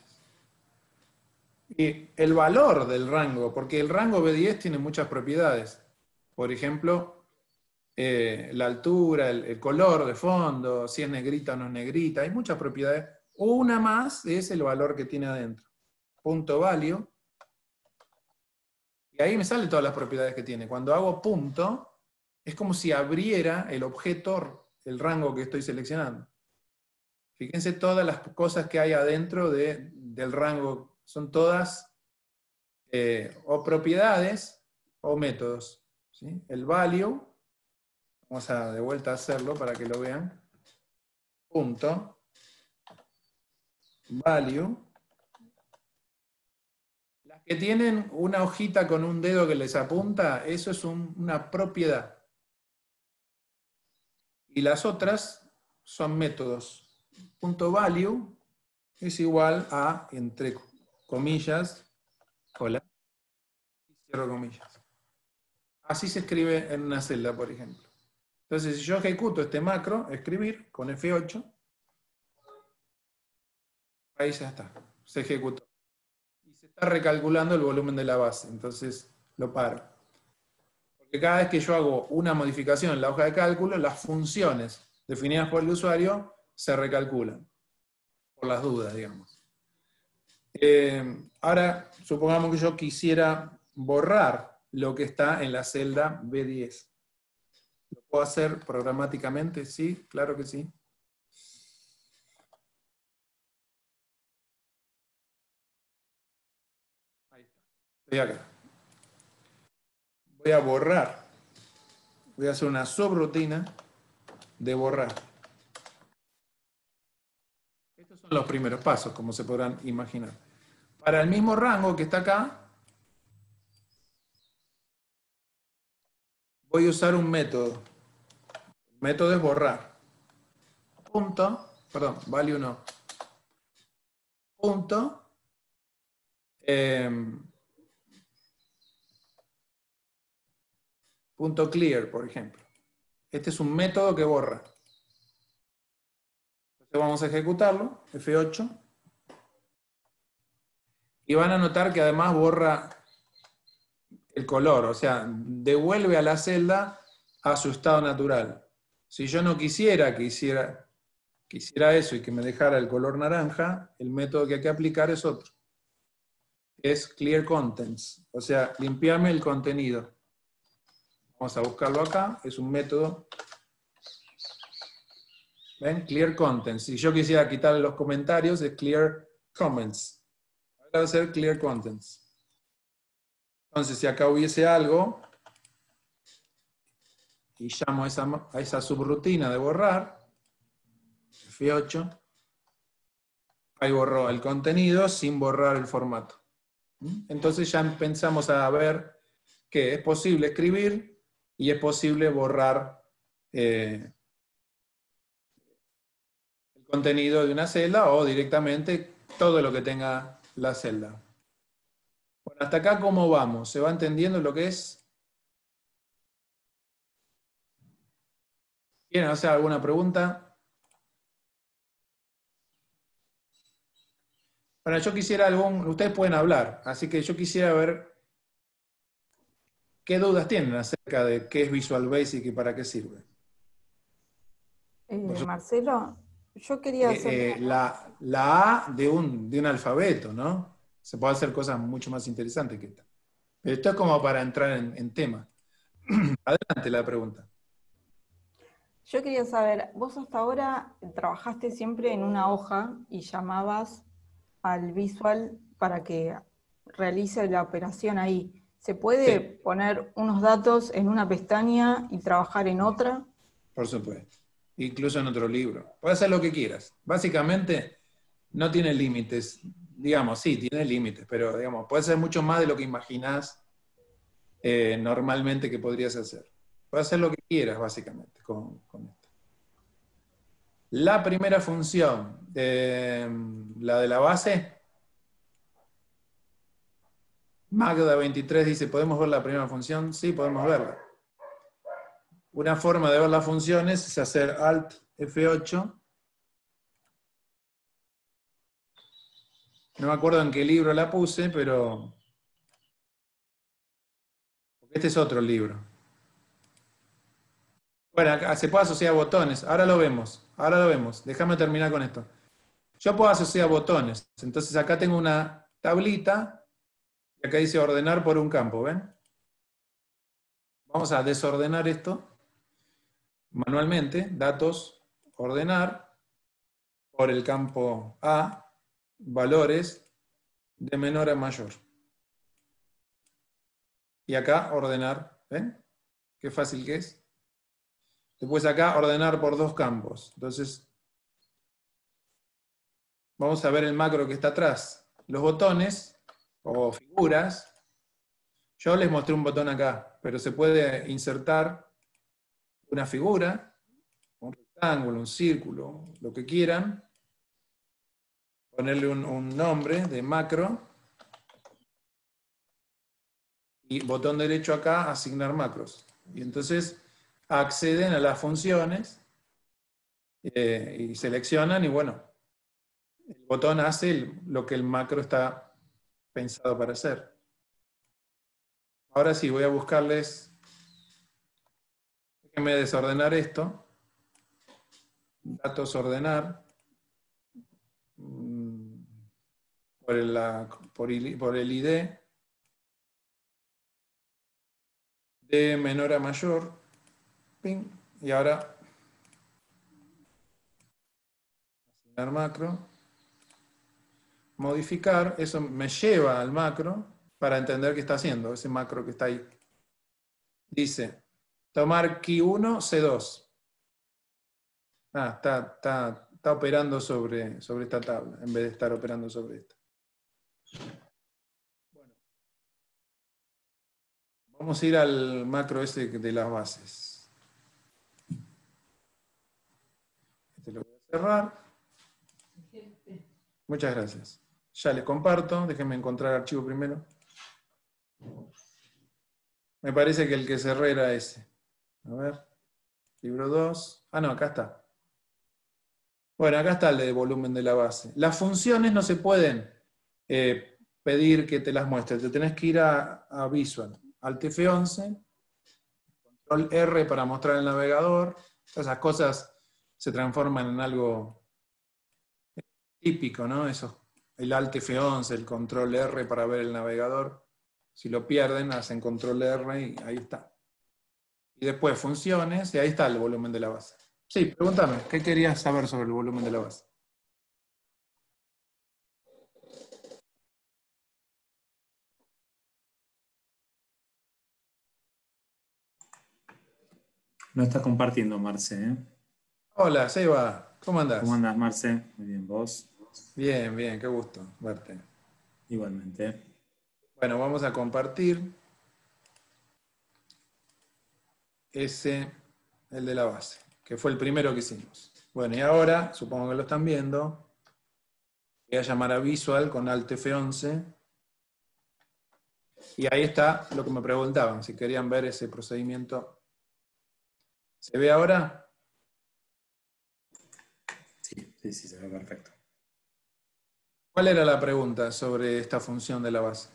Y el valor del rango, porque el rango B diez tiene muchas propiedades. Por ejemplo, eh, la altura, el, el color de fondo, si es negrita o no es negrita, hay muchas propiedades. Una más es el valor que tiene adentro. Punto value. Y ahí me salen todas las propiedades que tiene. Cuando hago punto, es como si abriera el objeto, el rango que estoy seleccionando. Fíjense todas las cosas que hay adentro de, del rango. Son todas eh, o propiedades o métodos. ¿sí? El value, vamos a de vuelta a hacerlo para que lo vean, punto, value. Las que tienen una hojita con un dedo que les apunta, eso es un, una propiedad. Y las otras son métodos. Punto value es igual a, entre comillas, hola, cierro comillas. Así se escribe en una celda, por ejemplo. Entonces, si yo ejecuto este macro, escribir, con F ocho, ahí ya está, se ejecutó. Y se está recalculando el volumen de la base, entonces lo paro. Porque cada vez que yo hago una modificación en la hoja de cálculo, las funciones definidas por el usuario se recalculan, por las dudas, digamos. Eh, ahora, supongamos que yo quisiera borrar lo que está en la celda B diez. ¿Lo puedo hacer programáticamente? Sí, claro que sí. Ahí está. Estoy acá. Voy a borrar. Voy a hacer una subrutina de borrar. Estos son los primeros pasos, como se podrán imaginar. Para el mismo rango que está acá, voy a usar un método. El método es borrar. Punto, perdón, value no. Punto. Eh, punto clear, por ejemplo. Este es un método que borra. Entonces vamos a ejecutarlo, F ocho. Y van a notar que además borra el color, o sea, devuelve a la celda a su estado natural. Si yo no quisiera que hiciera, que hiciera eso y que me dejara el color naranja, el método que hay que aplicar es otro. Es clear contents, o sea, limpiarme el contenido. Vamos a buscarlo acá, es un método. ¿Ven? Clear contents. Si yo quisiera quitarle los comentarios, es clear comments. Ahora va a ser clear contents. Entonces, si acá hubiese algo, y llamo a esa, a esa subrutina de borrar, F ocho, ahí borró el contenido sin borrar el formato. Entonces ya empezamos a ver que es posible escribir y es posible borrar eh, el contenido de una celda o directamente todo lo que tenga la celda. Bueno, hasta acá, ¿cómo vamos? ¿Se va entendiendo lo que es? ¿Quieren hacer alguna pregunta? Bueno, yo quisiera algún... Ustedes pueden hablar, así que yo quisiera ver qué dudas tienen acerca de qué es Visual Basic y para qué sirve. Eh, Por su- Marcelo, yo quería hacer... eh, eh, la, la A de un, de un alfabeto, ¿no? Se puede hacer cosas mucho más interesantes que esta. Pero esto es como para entrar en, en tema. Adelante la pregunta. Yo quería saber, vos hasta ahora trabajaste siempre en una hoja y llamabas al visual para que realice la operación ahí. ¿Se puede Sí. poner unos datos en una pestaña y trabajar en otra? Por supuesto. Incluso en otro libro. Puedes hacer lo que quieras. Básicamente, no tiene límites. Digamos, sí, tiene límites, pero digamos, puede ser mucho más de lo que imaginás eh, normalmente que podrías hacer. Puedes hacer lo que quieras, básicamente, con, con esto. La primera función, eh, la de la base, Magda veintitrés dice, ¿podemos ver la primera función? Sí, podemos verla. Una forma de ver las funciones es hacer Alt F ocho. No me acuerdo en qué libro la puse, pero... Este es otro libro. Bueno, acá se puede asociar botones. Ahora lo vemos. Ahora lo vemos. Déjame terminar con esto. Yo puedo asociar botones. Entonces acá tengo una tablita. Y acá dice ordenar por un campo. ¿Ven? Vamos a desordenar esto manualmente. Datos, ordenar por el campo A. Valores de menor a mayor. Y acá ordenar. ¿Ven? Qué fácil que es. Después acá, ordenar por dos campos. Entonces, vamos a ver el macro que está atrás. Los botones, o figuras, yo les mostré un botón acá, pero se puede insertar una figura, un rectángulo, un círculo, lo que quieran, ponerle un, un nombre de macro, y botón derecho acá, asignar macros. Y entonces acceden a las funciones eh, y seleccionan, y bueno, el botón hace el, lo que el macro está pensado para hacer. Ahora sí, voy a buscarles, déjenme desordenar esto, datos ordenar, por el, la, por el, por el I D, de menor a mayor, ping, y ahora asignar macro, modificar, eso me lleva al macro para entender qué está haciendo, ese macro que está ahí. Dice, tomar key uno, C dos. Ah, está, está, está operando sobre, sobre esta tabla, en vez de estar operando sobre esta. Bueno. Vamos a ir al macro ese de las bases. Este lo voy a cerrar. Muchas gracias. Ya les comparto, déjenme encontrar el archivo primero. Me parece que el que cerré era ese. A ver, libro dos. Ah, no, acá está. Bueno, acá está el de volumen de la base. Las funciones no se pueden eh, pedir que te las muestre. Te tenés que ir a, a Visual. Alt F once. Control R para mostrar el navegador. Esas cosas se transforman en algo típico, ¿no? Eso, el Alt F once, el Control R para ver el navegador. Si lo pierden, hacen Control R y ahí está. Y después funciones, y ahí está el volumen de la base. Sí, pregúntame, ¿qué querías saber sobre el volumen de la base? No está compartiendo, Marce, ¿eh? Hola, Seba, ¿cómo andás? ¿Cómo andás, Marce? Muy bien, ¿vos? Bien, bien, qué gusto verte. Igualmente. Bueno, vamos a compartir ese, el de la base, que fue el primero que hicimos. Bueno, y ahora, supongo que lo están viendo, voy a llamar a Visual con Alt F once, y ahí está lo que me preguntaban, si querían ver ese procedimiento. ¿Se ve ahora? Sí, sí, sí, se ve perfecto. ¿Cuál era la pregunta sobre esta función de la base?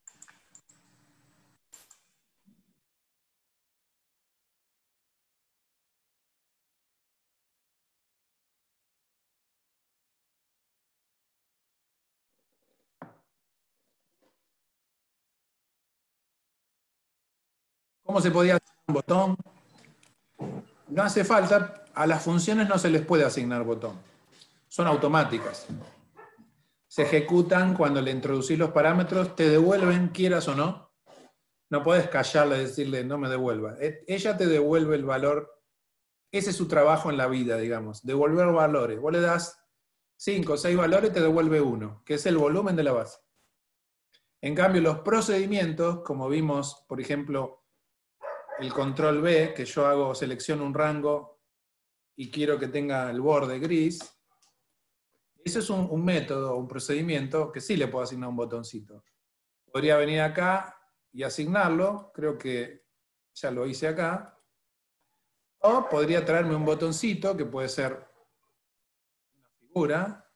¿Cómo se podía asignar un botón? No hace falta, a las funciones no se les puede asignar botón. Son automáticas. Se ejecutan cuando le introducís los parámetros, te devuelven, quieras o no. No puedes callarle y decirle, no me devuelva. Ella te devuelve el valor. Ese es su trabajo en la vida, digamos. Devolver valores. Vos le das cinco o seis valores y te devuelve uno, que es el volumen de la base. En cambio, los procedimientos, como vimos, por ejemplo, el control B, que yo hago, selecciono un rango y quiero que tenga el borde gris, eso es un, un método, un procedimiento que sí le puedo asignar un botoncito. Podría venir acá y asignarlo, creo que ya lo hice acá, o podría traerme un botoncito, que puede ser una figura,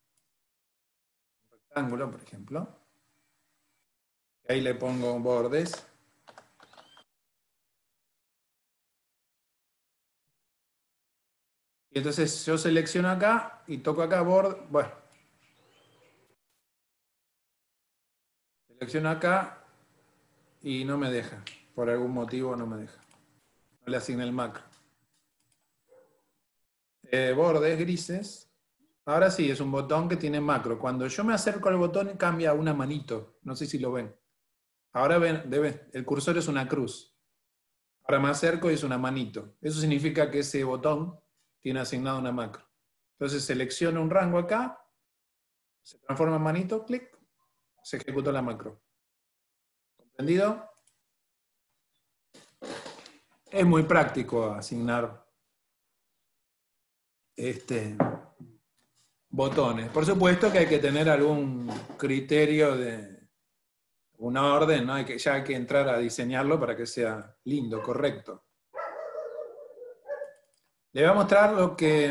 un rectángulo, por ejemplo, y ahí le pongo bordes. Y entonces yo selecciono acá y toco acá borde, bueno. Selecciono acá y no me deja. Por algún motivo no me deja. No le asigné el macro. Eh, bordes grises. Ahora sí, es un botón que tiene macro. Cuando yo me acerco al botón cambia una manito. No sé si lo ven. Ahora ven, debe, el cursor es una cruz. Para más cerco es una manito. Eso significa que ese botón tiene asignado una macro. Entonces selecciono un rango acá, se transforma en manito, clic, se ejecutó la macro. ¿Comprendido? Es muy práctico asignar este, botones. Por supuesto que hay que tener algún criterio de una orden, ¿no? Hay que, ya hay que entrar a diseñarlo para que sea lindo, correcto. Le voy a mostrar lo que...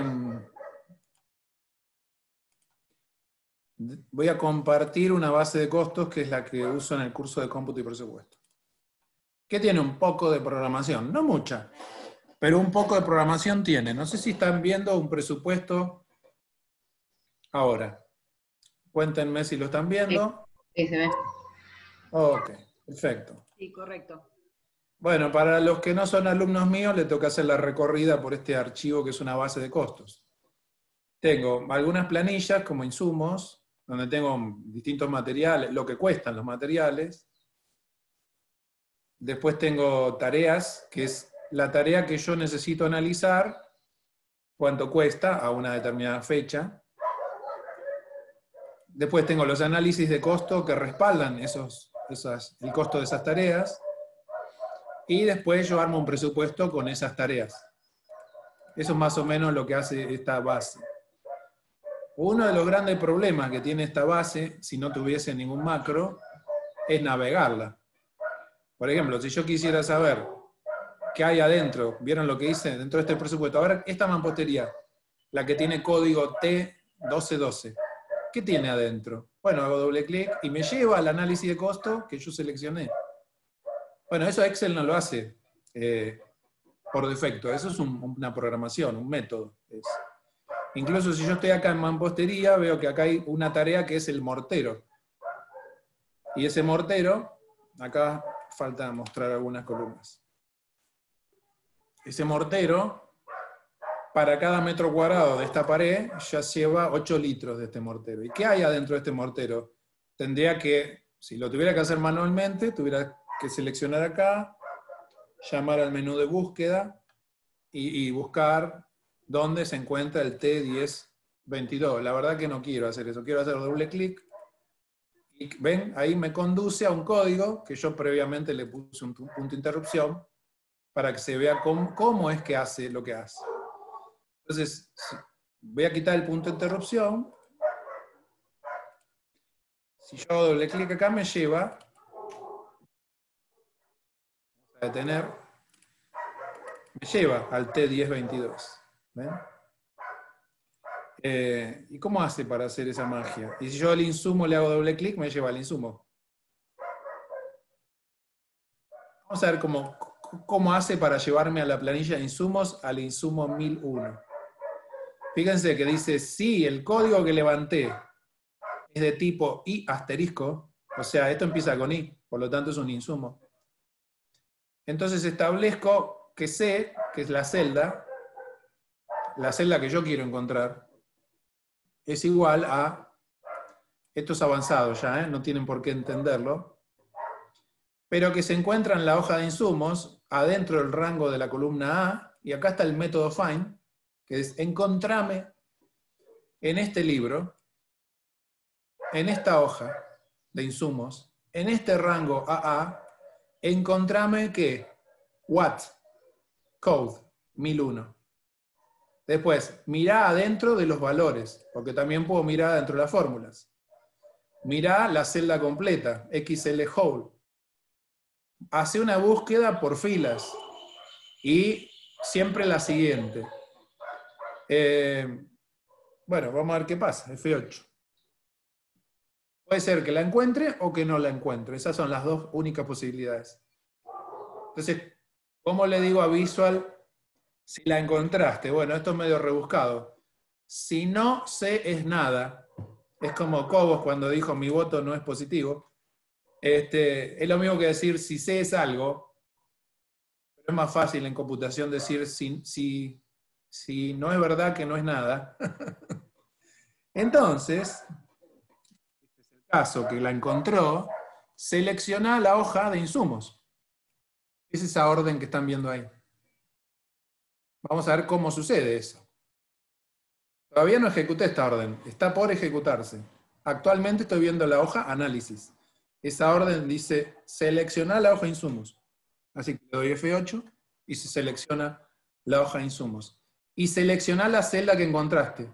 Voy a compartir una base de costos que es la que uso en el curso de cómputo y presupuesto. Que tiene un poco de programación, no mucha, pero un poco de programación tiene. No sé si están viendo un presupuesto ahora. Cuéntenme si lo están viendo. Sí, se ve. Ok, perfecto. Sí, correcto. Bueno, para los que no son alumnos míos, les toca hacer la recorrida por este archivo que es una base de costos. Tengo algunas planillas como insumos, donde tengo distintos materiales, lo que cuestan los materiales. Después tengo tareas, que es la tarea que yo necesito analizar, cuánto cuesta a una determinada fecha. Después tengo los análisis de costo que respaldan esos, esas, el costo de esas tareas. Y después yo armo un presupuesto con esas tareas. Eso es más o menos lo que hace esta base. Uno de los grandes problemas que tiene esta base, si no tuviese ningún macro, es navegarla. Por ejemplo, si yo quisiera saber qué hay adentro, ¿vieron lo que hice dentro de este presupuesto? A ver, esta mampostería, la que tiene código T doce doce, ¿qué tiene adentro? Bueno, hago doble clic y me lleva al análisis de costo que yo seleccioné. Bueno, eso Excel no lo hace eh, por defecto, eso es un, una programación, un método. Es. Incluso si yo estoy acá en mampostería, veo que acá hay una tarea que es el mortero. Y ese mortero, acá falta mostrar algunas columnas. Ese mortero, para cada metro cuadrado de esta pared, ya lleva ocho litros de este mortero. ¿Y qué hay adentro de este mortero? Tendría que, si lo tuviera que hacer manualmente, tuviera que seleccionar acá, llamar al menú de búsqueda y, y buscar dónde se encuentra el T diez veintidós. La verdad que no quiero hacer eso, quiero hacer doble clic. Y ven, ahí me conduce a un código que yo previamente le puse un punto de interrupción para que se vea cómo, cómo es que hace lo que hace. Entonces, voy a quitar el punto de interrupción. Si yo hago doble clic acá, me lleva a detener, me lleva al T diez veintidós. ¿Ven? Eh, ¿Y cómo hace para hacer esa magia? Y si yo al insumo le hago doble clic, me lleva al insumo. Vamos a ver cómo, cómo hace para llevarme a la planilla de insumos al insumo mil uno. Fíjense que dice, sí, el código que levanté es de tipo I asterisco, o sea, esto empieza con I, por lo tanto es un insumo. Entonces establezco que C, que es la celda, la celda que yo quiero encontrar, es igual a, esto es avanzado ya, ¿eh? No tienen por qué entenderlo, pero que se encuentra en la hoja de insumos, adentro del rango de la columna A, y acá está el método find, que es encontrame en este libro, en esta hoja de insumos, en este rango A A, encontrame que, what, code, mil uno. Después, mirá adentro de los valores, porque también puedo mirar adentro de las fórmulas. Mirá la celda completa, X L whole. Hace una búsqueda por filas. Y siempre la siguiente. Eh, bueno, vamos a ver qué pasa, F ocho. Puede ser que la encuentre o que no la encuentre. Esas son las dos únicas posibilidades. Entonces, ¿cómo le digo a Visual si la encontraste? Bueno, esto es medio rebuscado. Si no sé es nada, es como Cobos cuando dijo mi voto no es positivo. Este, es lo mismo que decir si sé es algo, pero es más fácil en computación decir si, si, si no es verdad que no es nada. Entonces, este es el caso que la encontró, selecciona la hoja de insumos. Es esa orden que están viendo ahí. Vamos a ver cómo sucede eso. Todavía no ejecuté esta orden, está por ejecutarse. Actualmente estoy viendo la hoja análisis. Esa orden dice seleccionar la hoja insumos. Así que le doy F ocho y se selecciona la hoja insumos. Y seleccionar la celda que encontraste.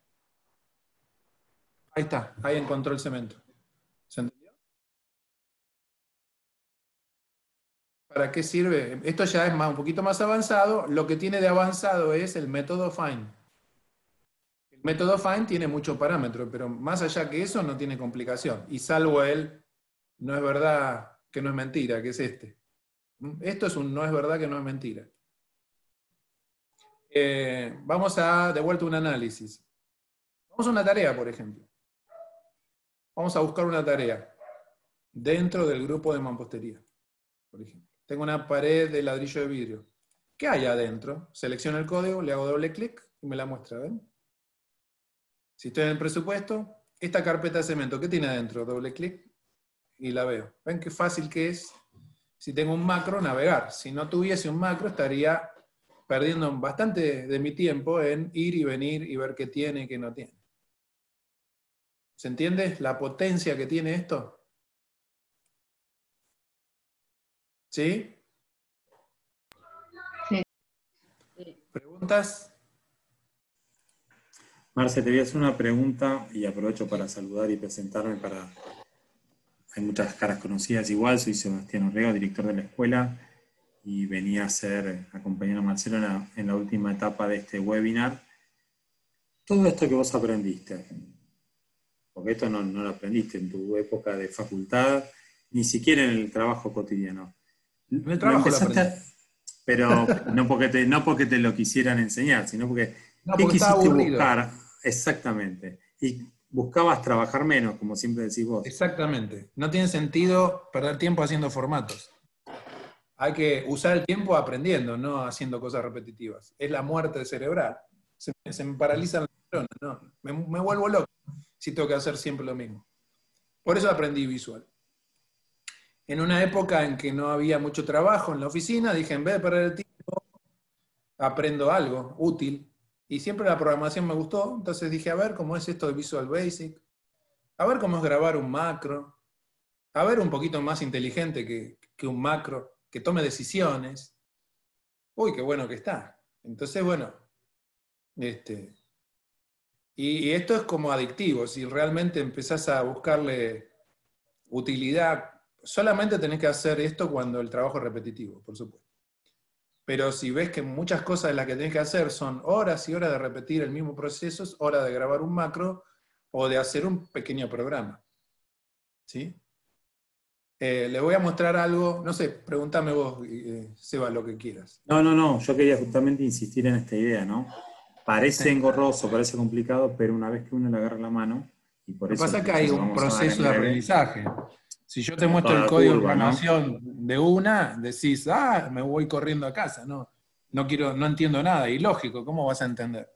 Ahí está, ahí encontró el cemento. ¿Se entendió? ¿Para qué sirve? Esto ya es más, un poquito más avanzado. Lo que tiene de avanzado es el método find. El método find tiene muchos parámetros, pero más allá que eso no tiene complicación. Y salvo él, no es verdad que no es mentira, que es este. Esto es un no es verdad que no es mentira. Eh, vamos a, de vuelta, un análisis. Vamos a una tarea, por ejemplo. Vamos a buscar una tarea dentro del grupo de mampostería, por ejemplo. Tengo una pared de ladrillo de vidrio. ¿Qué hay adentro? Selecciono el código, le hago doble clic y me la muestra, ¿ven? Si estoy en el presupuesto, esta carpeta de cemento, ¿qué tiene adentro? Doble clic y la veo. ¿Ven qué fácil que es? Si tengo un macro, navegar. Si no tuviese un macro, estaría perdiendo bastante de mi tiempo en ir y venir y ver qué tiene y qué no tiene. ¿Se entiende la potencia que tiene esto? ¿Sí? Sí. ¿Preguntas? Marce, te voy a hacer una pregunta y aprovecho para saludar y presentarme para... Hay muchas caras conocidas igual, soy Sebastián Orrego, director de la escuela, y venía a ser acompañando a Marcelo en la, en la última etapa de este webinar. Todo esto que vos aprendiste, porque esto no, no lo aprendiste en tu época de facultad, ni siquiera en el trabajo cotidiano. En el trabajo lo aprendí. A, pero no porque, te, no porque te lo quisieran enseñar, sino porque, no, ¿qué porque quisiste aburrido. buscar? Exactamente. Y buscabas trabajar menos, como siempre decís vos. Exactamente. No tiene sentido perder tiempo haciendo formatos. Hay que usar el tiempo aprendiendo, no haciendo cosas repetitivas. Es la muerte cerebral. Se, se me paralizan las neuronas, ¿no? Me, me vuelvo loco si tengo que hacer siempre lo mismo. Por eso aprendí visual. En una época en que no había mucho trabajo en la oficina, dije, en vez de perder el tiempo, aprendo algo útil. Y siempre la programación me gustó, entonces dije, a ver cómo es esto de Visual Basic, a ver cómo es grabar un macro, a ver un poquito más inteligente que, que un macro, que tome decisiones. Uy, qué bueno que está. Entonces, bueno, este, y, y esto es como adictivo, si realmente empezás a buscarle utilidad, solamente tenés que hacer esto cuando el trabajo es repetitivo, por supuesto. Pero si ves que muchas cosas de las que tenés que hacer son horas y horas de repetir el mismo proceso, es hora de grabar un macro o de hacer un pequeño programa. ¿Sí? Eh, le voy a mostrar algo, no sé, pregúntame vos, eh, Seba, lo que quieras. No, no, no, yo quería justamente insistir en esta idea, ¿no? Parece Sí. engorroso, parece complicado, pero una vez que uno le agarra la mano, y por Lo que eso pasa es que hay un proceso de aprendizaje. Si yo te muestro el código de programación de una, decís, ah, me voy corriendo a casa, no, no quiero, no entiendo nada, y lógico, ¿cómo vas a entender?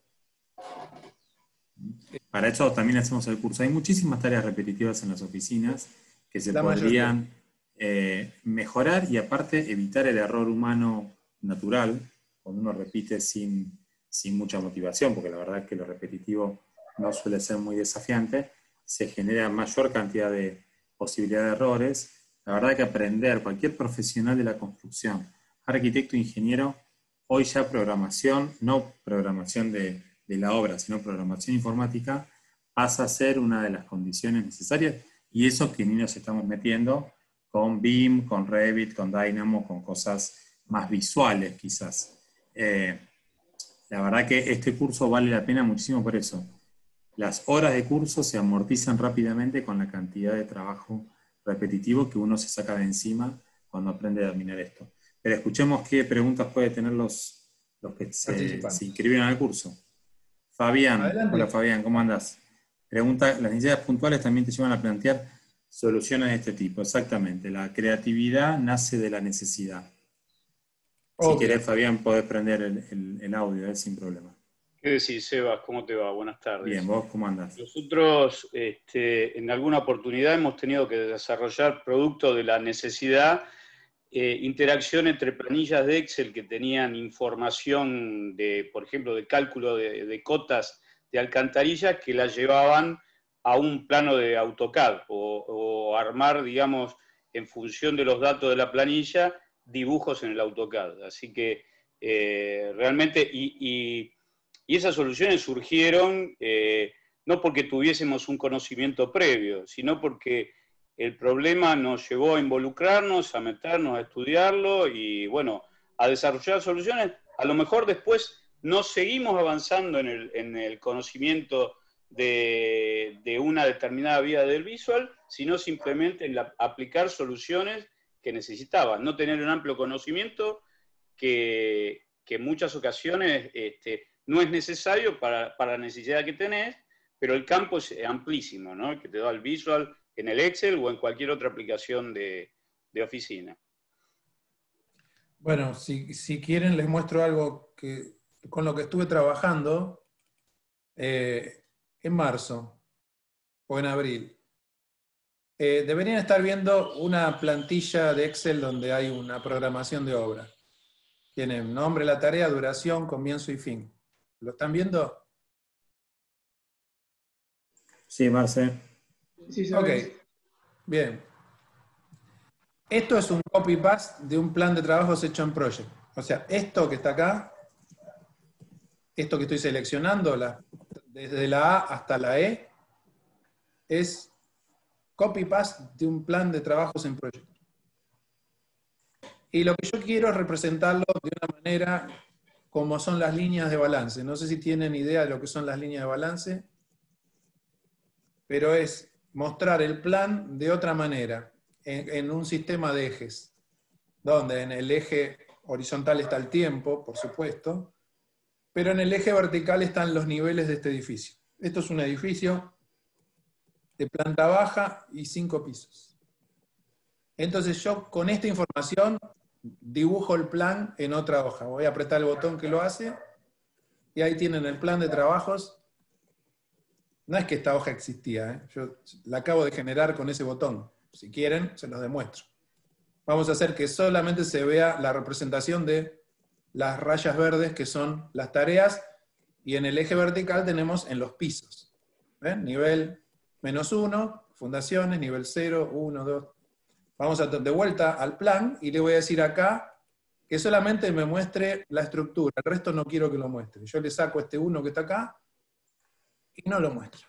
Para eso también hacemos el curso. Hay muchísimas tareas repetitivas en las oficinas que se La podrían eh, mejorar y aparte evitar el error humano natural, cuando uno repite sin, sin mucha motivación, porque la verdad es que lo repetitivo no suele ser muy desafiante, se genera mayor cantidad de posibilidad de errores. La verdad que aprender, cualquier profesional de la construcción, arquitecto, ingeniero, hoy ya programación, no programación de, de la obra, sino programación informática, pasa a ser una de las condiciones necesarias, y eso que ni nos estamos metiendo con B I M, con Revit, con Dynamo, con cosas más visuales quizás. Eh, la verdad que este curso vale la pena muchísimo por eso. Las horas de curso se amortizan rápidamente con la cantidad de trabajo repetitivo que uno se saca de encima cuando aprende a dominar esto. Pero escuchemos qué preguntas pueden tener los, los que se, se inscribieron al curso. Fabián, Adelante. Hola Fabián, ¿cómo andás? Pregunta, las necesidades puntuales también te llevan a plantear soluciones de este tipo. Exactamente, la creatividad nace de la necesidad. Obvio. Si querés, Fabián, podés prender el, el, el audio, eh, sin problema. ¿Qué decís, Sebas? ¿Cómo te va? Buenas tardes. Bien, ¿vos cómo andás? Nosotros, este, en alguna oportunidad hemos tenido que desarrollar producto de la necesidad eh, interacción entre planillas de Excel que tenían información de, por ejemplo, de cálculo de, de cotas de alcantarillas que las llevaban a un plano de AutoCAD o, o armar, digamos, en función de los datos de la planilla, dibujos en el AutoCAD. Así que eh, realmente, y, y, y esas soluciones surgieron eh, no porque tuviésemos un conocimiento previo, sino porque el problema nos llevó a involucrarnos, a meternos, a estudiarlo y, bueno, a desarrollar soluciones. A lo mejor después no seguimos avanzando en el, en el conocimiento de, de una determinada vía del visual, sino simplemente en la, aplicar soluciones que necesitaban. No tener un amplio conocimiento que, que en muchas ocasiones este, no es necesario para, para la necesidad que tenés, pero el campo es amplísimo, ¿no? Que te da el visual en el Excel o en cualquier otra aplicación de, de oficina. Bueno, si, si quieren les muestro algo que, con lo que estuve trabajando eh, en marzo o en abril. Eh, deberían estar viendo una plantilla de Excel donde hay una programación de obra. Tienen nombre, la tarea, duración, comienzo y fin. ¿Lo están viendo? Sí, Marce. Sí, se Ok, ve. bien. Esto es un copy-paste de un plan de trabajos hecho en Project. O sea, esto que está acá, esto que estoy seleccionando, la, desde la A hasta la E, es copy-paste de un plan de trabajos en Project. Y lo que yo quiero es representarlo de una manera como son las líneas de balance. No sé si tienen idea de lo que son las líneas de balance, pero es mostrar el plan de otra manera, en, en un sistema de ejes, donde en el eje horizontal está el tiempo, por supuesto, pero en el eje vertical están los niveles de este edificio. Esto es un edificio de planta baja y cinco pisos. Entonces yo con esta información dibujo el plan en otra hoja. Voy a apretar el botón que lo hace, y ahí tienen el plan de trabajos. No es que esta hoja existía, ¿eh? Yo la acabo de generar con ese botón. Si quieren, se los demuestro. Vamos a hacer que solamente se vea la representación de las rayas verdes, que son las tareas, y en el eje vertical tenemos en los pisos. ¿Ven? Nivel menos uno, fundaciones, nivel cero, uno, dos. Vamos a de vuelta al plan, y le voy a decir acá que solamente me muestre la estructura. El resto no quiero que lo muestre. Yo le saco este uno que está acá, y no lo muestra.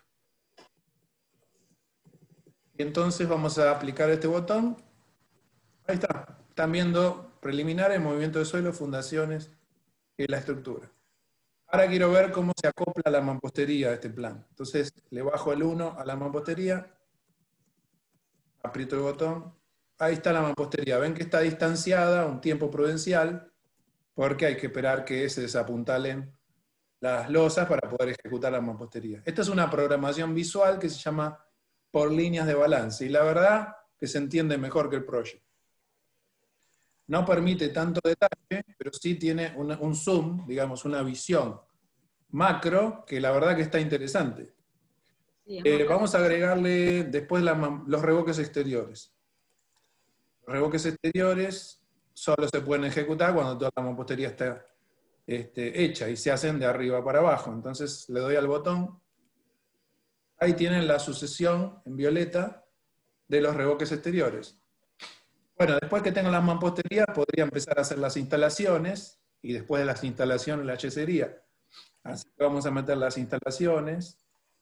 Y entonces vamos a aplicar este botón. Ahí está. Están viendo preliminares, movimiento de suelo, fundaciones y la estructura. Ahora quiero ver cómo se acopla la mampostería a este plan. Entonces le bajo el uno a la mampostería, aprieto el botón. Ahí está la mampostería. Ven que está distanciada un tiempo prudencial, porque hay que esperar que se desapuntalen las losas para poder ejecutar la mampostería. Esta es una programación visual que se llama por líneas de balance, y la verdad que se entiende mejor que el Project. No permite tanto detalle, pero sí tiene una, un zoom, digamos, una visión macro, que la verdad que está interesante. Sí, Eh, vamos a agregarle después la, los revoques exteriores. Los revoques exteriores solo se pueden ejecutar cuando toda la mampostería está Este, hecha, y se hacen de arriba para abajo. Entonces le doy al botón. Ahí tienen la sucesión en violeta de los revoques exteriores. Bueno, después que tengo la mampostería, podría empezar a hacer las instalaciones, y después de las instalaciones la yesería. Así que vamos a meter las instalaciones,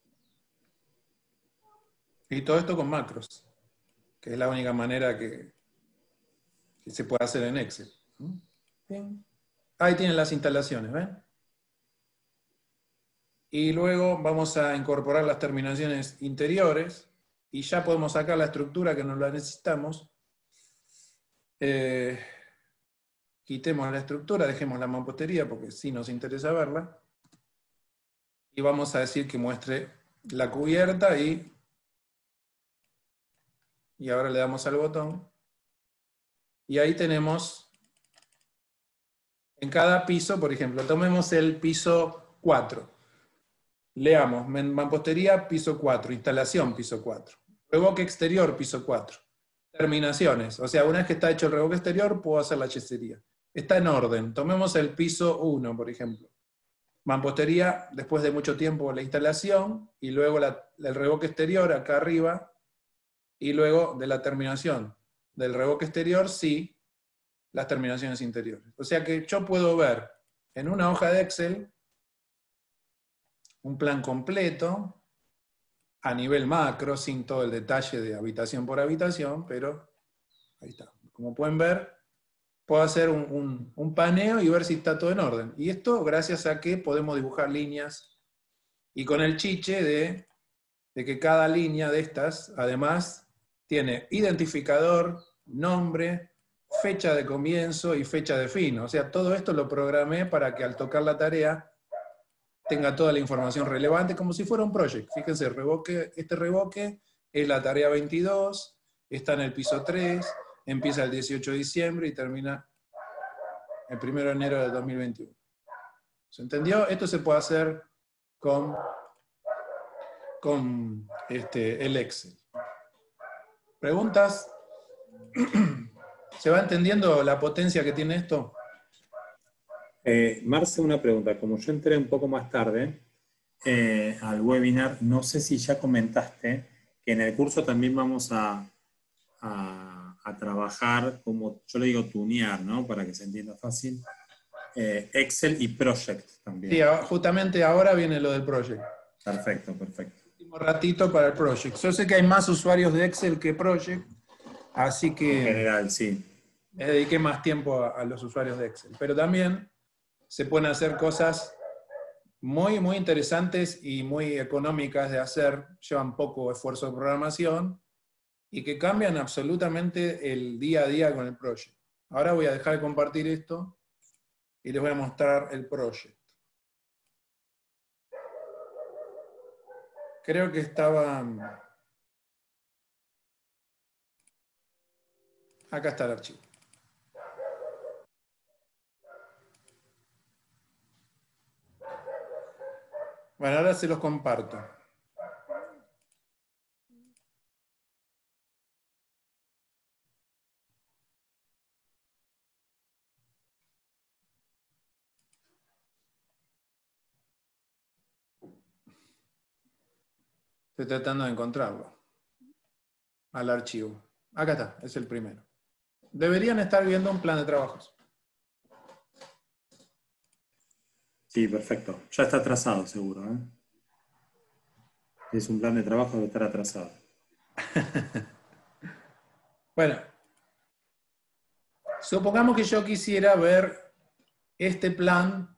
y todo esto con macros, que es la única manera que, que se puede hacer en Excel. Bien. Ahí tienen las instalaciones, ¿ven? Y luego vamos a incorporar las terminaciones interiores, y ya podemos sacar la estructura que no la necesitamos. Eh, quitemos la estructura, dejemos la mampostería porque sí nos interesa verla. Y vamos a decir que muestre la cubierta, y, y ahora le damos al botón. Y ahí tenemos en cada piso, por ejemplo, tomemos el piso cuatro. Leamos, mampostería piso cuatro, instalación piso cuatro, revoque exterior piso cuatro. terminaciones. O sea, una vez que está hecho el revoque exterior, puedo hacer la yesería. Está en orden. Tomemos el piso uno, por ejemplo. Mampostería, después de mucho tiempo la instalación, y luego la, el revoque exterior acá arriba, y luego de la terminación del revoque exterior, sí, las terminaciones interiores. O sea que yo puedo ver en una hoja de Excel un plan completo, a nivel macro, sin todo el detalle de habitación por habitación, pero ahí está. Como pueden ver, puedo hacer un, un, un paneo y ver si está todo en orden. Y esto gracias a que podemos dibujar líneas, y con el chiche de, de que cada línea de estas, además, tiene identificador, nombre, fecha de comienzo y fecha de fin. O sea, todo esto lo programé para que al tocar la tarea tenga toda la información relevante, como si fuera un project. Fíjense, revoque, este revoque es la tarea veintidós, está en el piso tres, empieza el dieciocho de diciembre y termina el primero de enero de dos mil veintiuno. ¿Se entendió? Esto se puede hacer con, con este, el Excel. ¿Preguntas? ¿Se va entendiendo la potencia que tiene esto? Eh, Marce, una pregunta. Como yo entré un poco más tarde eh, al webinar, no sé si ya comentaste que en el curso también vamos a, a, a trabajar, como yo le digo, tunear, ¿no? Para que se entienda fácil, eh, Excel y Project también. Sí, justamente ahora viene lo del Project. Perfecto, perfecto. Último ratito para el Project. Yo sé que hay más usuarios de Excel que Project, así que en general, sí. me dediqué más tiempo a, a los usuarios de Excel. Pero también se pueden hacer cosas muy, muy interesantes y muy económicas de hacer, llevan poco esfuerzo de programación y que cambian absolutamente el día a día con el Project. Ahora voy a dejar de compartir esto y les voy a mostrar el Project. Creo que estaba... Acá está el archivo. Bueno, ahora se los comparto. Estoy tratando de encontrarlo. Al archivo. Acá está, es el primero. Deberían estar viendo un plan de trabajos. Sí, perfecto. Ya está atrasado, seguro, ¿eh? Es un plan de trabajo, debe estar atrasado. Bueno, supongamos que yo quisiera ver este plan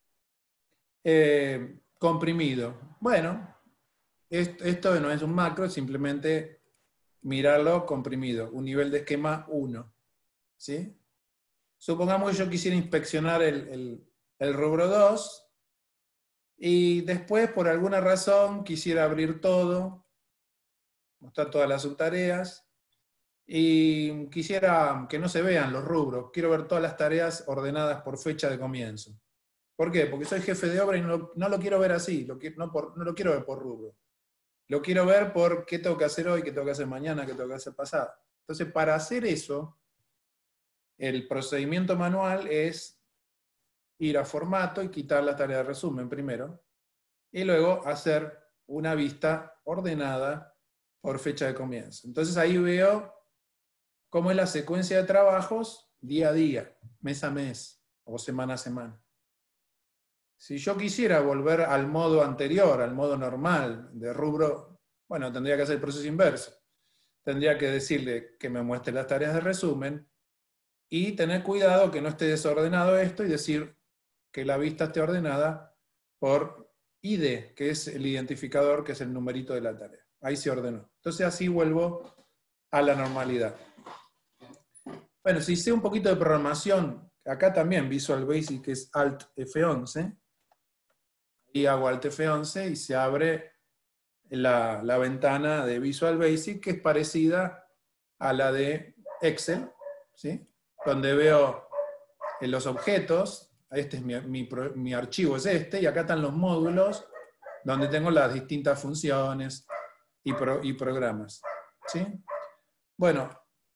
eh, comprimido. Bueno, esto, esto no es un macro, es simplemente mirarlo comprimido, un nivel de esquema uno. ¿Sí? Supongamos que yo quisiera inspeccionar el, el, el rubro dos y después, por alguna razón, quisiera abrir todo, mostrar todas las subtareas, y quisiera que no se vean los rubros, quiero ver todas las tareas ordenadas por fecha de comienzo. ¿Por qué? Porque soy jefe de obra y no, no lo quiero ver así, lo, no, por, no lo quiero ver por rubro. Lo quiero ver por qué tengo que hacer hoy, qué tengo que hacer mañana, qué tengo que hacer pasado. Entonces, para hacer eso, el procedimiento manual es ir a formato y quitar la tarea de resumen primero, y luego hacer una vista ordenada por fecha de comienzo. Entonces ahí veo cómo es la secuencia de trabajos día a día, mes a mes o semana a semana. Si yo quisiera volver al modo anterior, al modo normal de rubro, bueno, tendría que hacer el proceso inverso. Tendría que decirle que me muestre las tareas de resumen y tener cuidado que no esté desordenado esto y decir que la vista esté ordenada por I D, que es el identificador, que es el numerito de la tarea. Ahí se ordenó. Entonces así vuelvo a la normalidad. Bueno, si sé un poquito de programación, acá también Visual Basic es Alt F once, y hago Alt F once y se abre la, la ventana de Visual Basic, que es parecida a la de Excel, ¿sí? Donde veo en los objetos, este es mi, mi, mi archivo, es este, y acá están los módulos, donde tengo las distintas funciones y, pro, y programas, ¿sí? Bueno,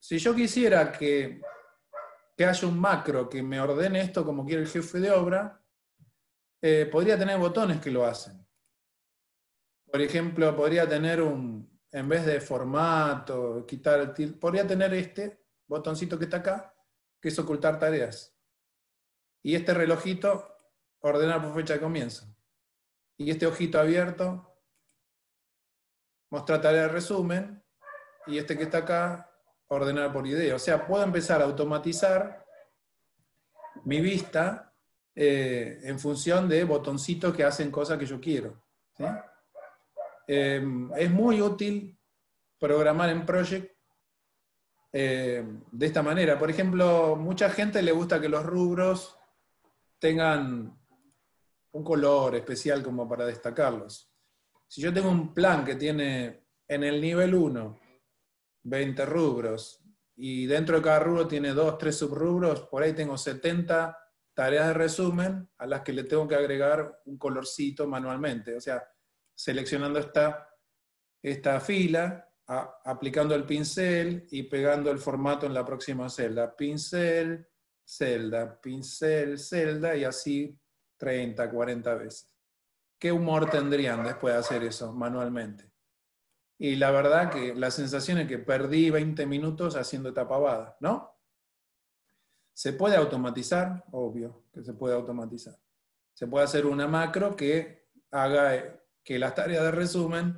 si yo quisiera que, que haya un macro que me ordene esto como quiere el jefe de obra, eh, podría tener botones que lo hacen. Por ejemplo, podría tener un, en vez de formato, quitar el tilde, podría tener este botoncito que está acá, que es ocultar tareas. Y este relojito, ordenar por fecha de comienzo. Y este ojito abierto, mostrar tarea de resumen. Y este que está acá, ordenar por idea. O sea, puedo empezar a automatizar mi vista eh, en función de botoncitos que hacen cosas que yo quiero. ¿Sí? Eh, es muy útil programar en Project eh, de esta manera. Por ejemplo, mucha gente le gusta que los rubros tengan un color especial como para destacarlos. Si yo tengo un plan que tiene en el nivel uno veinte rubros y dentro de cada rubro tiene dos, tres subrubros, por ahí tengo setenta tareas de resumen a las que le tengo que agregar un colorcito manualmente. O sea, seleccionando esta, esta fila, a, aplicando el pincel y pegando el formato en la próxima celda. Pincel, celda, pincel, celda, y así treinta, cuarenta veces. ¿Qué humor tendrían después de hacer eso manualmente? Y la verdad que la sensación es que perdí veinte minutos haciendo esta pavada, ¿no? ¿Se puede automatizar? Obvio que se puede automatizar. Se puede hacer una macro que haga que las tareas de resumen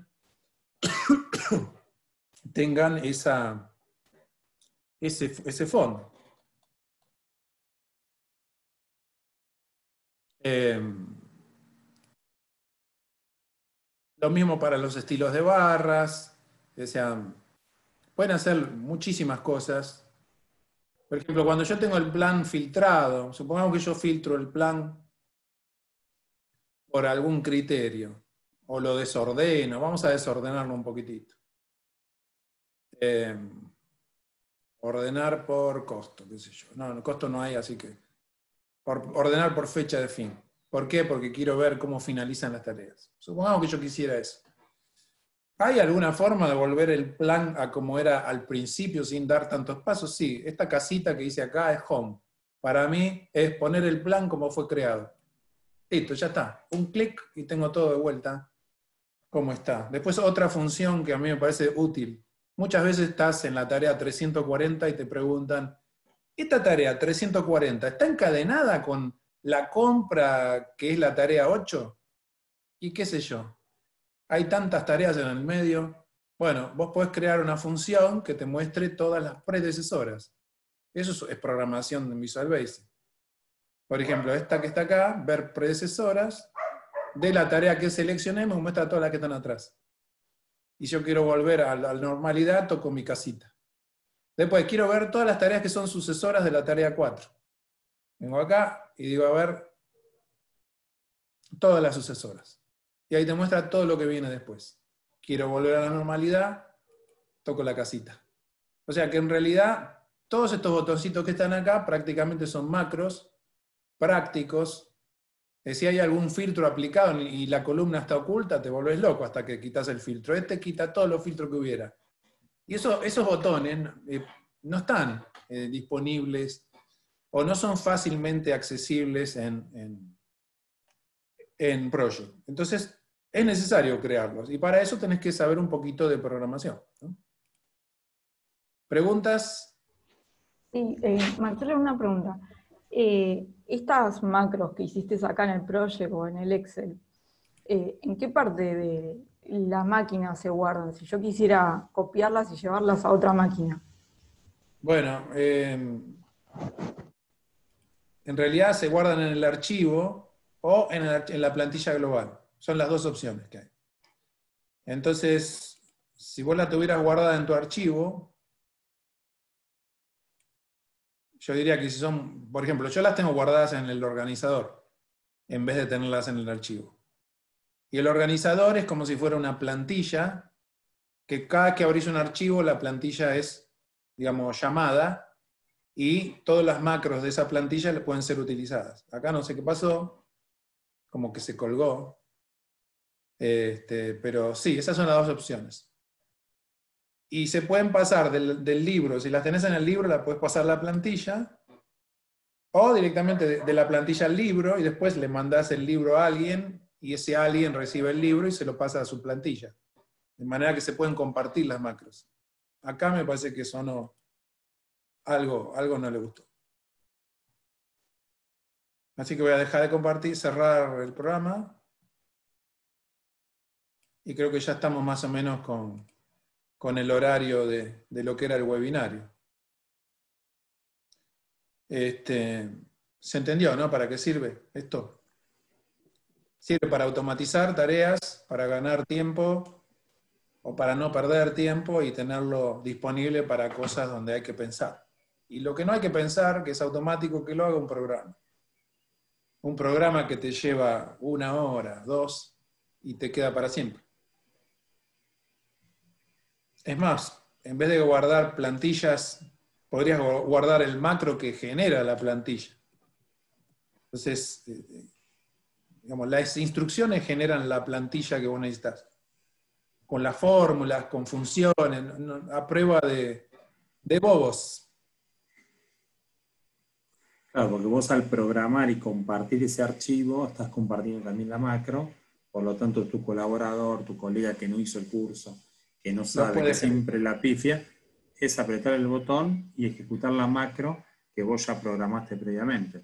tengan esa, ese, ese fondo. Eh, lo mismo para los estilos de barras. O sea, pueden hacer muchísimas cosas. Por ejemplo, cuando yo tengo el plan filtrado, supongamos que yo filtro el plan por algún criterio, o lo desordeno, vamos a desordenarlo un poquitito. Eh, ordenar por costo, qué sé yo. No, el costo no hay, así que... Por, ordenar por fecha de fin. ¿Por qué? Porque quiero ver cómo finalizan las tareas. Supongamos que yo quisiera eso. ¿Hay alguna forma de volver el plan a como era al principio sin dar tantos pasos? Sí, esta casita que dice acá es home. Para mí es poner el plan como fue creado. Listo, ya está. Un clic y tengo todo de vuelta como está. Después otra función que a mí me parece útil. Muchas veces estás en la tarea trescientos cuarenta y te preguntan, ¿esta tarea trescientos cuarenta está encadenada con la compra que es la tarea ocho? Y qué sé yo. Hay tantas tareas en el medio. Bueno, vos podés crear una función que te muestre todas las predecesoras. Eso es programación en Visual Basic. Por ejemplo, esta que está acá, ver predecesoras, de la tarea que seleccioné me muestra todas las que están atrás. Y yo quiero volver a la normalidad, toco mi casita. Después quiero ver todas las tareas que son sucesoras de la tarea cuatro. Vengo acá y digo, a ver, todas las sucesoras. Y ahí te muestra todo lo que viene después. Quiero volver a la normalidad, toco la casita. O sea que en realidad, todos estos botoncitos que están acá prácticamente son macros prácticos. Eh, si hay algún filtro aplicado y la columna está oculta, te volvés loco hasta que quitas el filtro. Este quita todos los filtros que hubiera. Y eso, esos botones eh, no están eh, disponibles o no son fácilmente accesibles en, en, en Project. Entonces, es necesario crearlos. Y para eso tenés que saber un poquito de programación, ¿no? ¿Preguntas? Sí, eh, Marcelo, una pregunta. Eh, estas macros que hiciste acá en el Project o en el Excel, eh, ¿en qué parte de la máquina se guardan? Si yo quisiera copiarlas y llevarlas a otra máquina. Bueno, eh, en realidad se guardan en el archivo o en, el, en la plantilla global. Son las dos opciones que hay. Entonces, si vos la tuvieras guardada en tu archivo, yo diría que si son, por ejemplo, yo las tengo guardadas en el organizador, en vez de tenerlas en el archivo. Y el organizador es como si fuera una plantilla, que cada que abrís un archivo, la plantilla es, digamos, llamada, y todas las macros de esa plantilla pueden ser utilizadas. Acá no sé qué pasó, como que se colgó. Este, pero sí, esas son las dos opciones. y se pueden pasar del, del libro, si las tenés en el libro, la puedes pasar a la plantilla, o directamente de, de la plantilla al libro, y después le mandás el libro a alguien, y ese alguien recibe el libro y se lo pasa a su plantilla. De manera que se pueden compartir las macros. Acá me parece que sonó algo, algo no le gustó. Así que voy a dejar de compartir, cerrar el programa. Y creo que ya estamos más o menos con, con el horario de, de lo que era el webinario. Este, ¿se entendió, no? ¿Para qué sirve esto? Sirve para automatizar tareas, para ganar tiempo, o para no perder tiempo y tenerlo disponible para cosas donde hay que pensar. Y lo que no hay que pensar, que es automático, que lo haga un programa. Un programa que te lleva una hora, dos, y te queda para siempre. Es más, en vez de guardar plantillas, podrías guardar el macro que genera la plantilla. Entonces, digamos, las instrucciones generan la plantilla que vos necesitas. Con las fórmulas, con funciones, a prueba de, de bobos. Claro, porque vos al programar y compartir ese archivo, estás compartiendo también la macro, por lo tanto tu colaborador, tu colega que no hizo el curso, que no sabe, que siempre la pifia, es apretar el botón y ejecutar la macro que vos ya programaste previamente.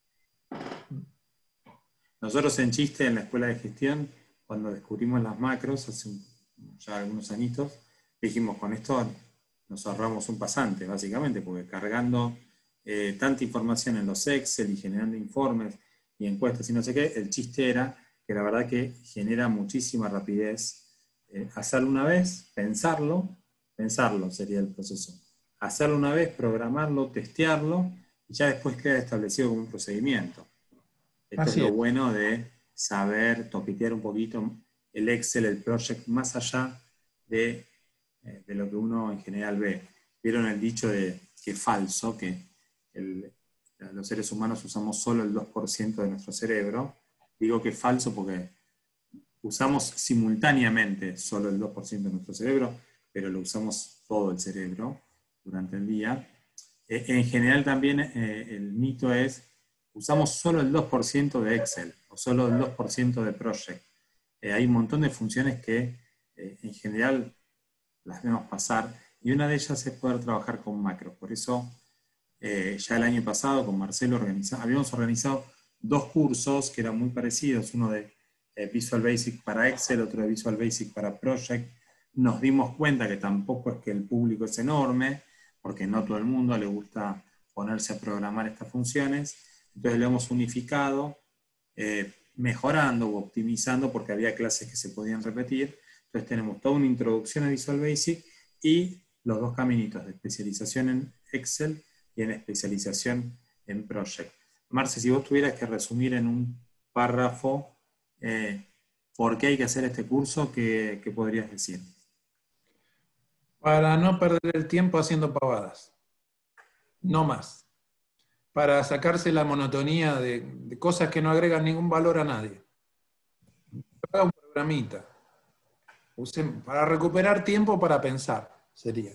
Nosotros en Chiste, en la Escuela de Gestión, cuando descubrimos las macros, hace ya algunos añitos, dijimos, con esto nos ahorramos un pasante, básicamente, porque cargando eh, tanta información en los Excel y generando informes y encuestas y no sé qué, el chiste era que la verdad que genera muchísima rapidez. Eh, hacerlo una vez, pensarlo, pensarlo sería el proceso. Hacerlo una vez, programarlo, testearlo, y ya después queda establecido como un procedimiento. Esto Así es lo es. bueno de saber toquetear un poquito el Excel, el project, más allá de, eh, de lo que uno en general ve. Vieron el dicho de que es falso, que el, los seres humanos usamos solo el dos por ciento de nuestro cerebro. Digo que es falso porque usamos simultáneamente solo el dos por ciento de nuestro cerebro, pero lo usamos todo el cerebro durante el día. Eh, en general también eh, el mito es, usamos solo el dos por ciento de Excel, o solo el dos por ciento de Project. Eh, hay un montón de funciones que eh, en general las vemos pasar, y una de ellas es poder trabajar con macros. Por eso, eh, ya el año pasado con Marcelo organiza, habíamos organizado dos cursos que eran muy parecidos, uno de eh, Visual Basic para Excel, otro de Visual Basic para Project. Nos dimos cuenta que tampoco es que el público es enorme, porque no todo el mundo le gusta ponerse a programar estas funciones. Entonces lo hemos unificado, eh, mejorando o optimizando, porque había clases que se podían repetir. Entonces tenemos toda una introducción a Visual Basic y los dos caminitos de especialización en Excel y en especialización en Project. Marce, si vos tuvieras que resumir en un párrafo eh, por qué hay que hacer este curso, ¿qué, qué podrías decir? Para no perder el tiempo haciendo pavadas. No más. Para sacarse la monotonía de, de cosas que no agregan ningún valor a nadie. Haga un programita. Usen, para recuperar tiempo para pensar, sería.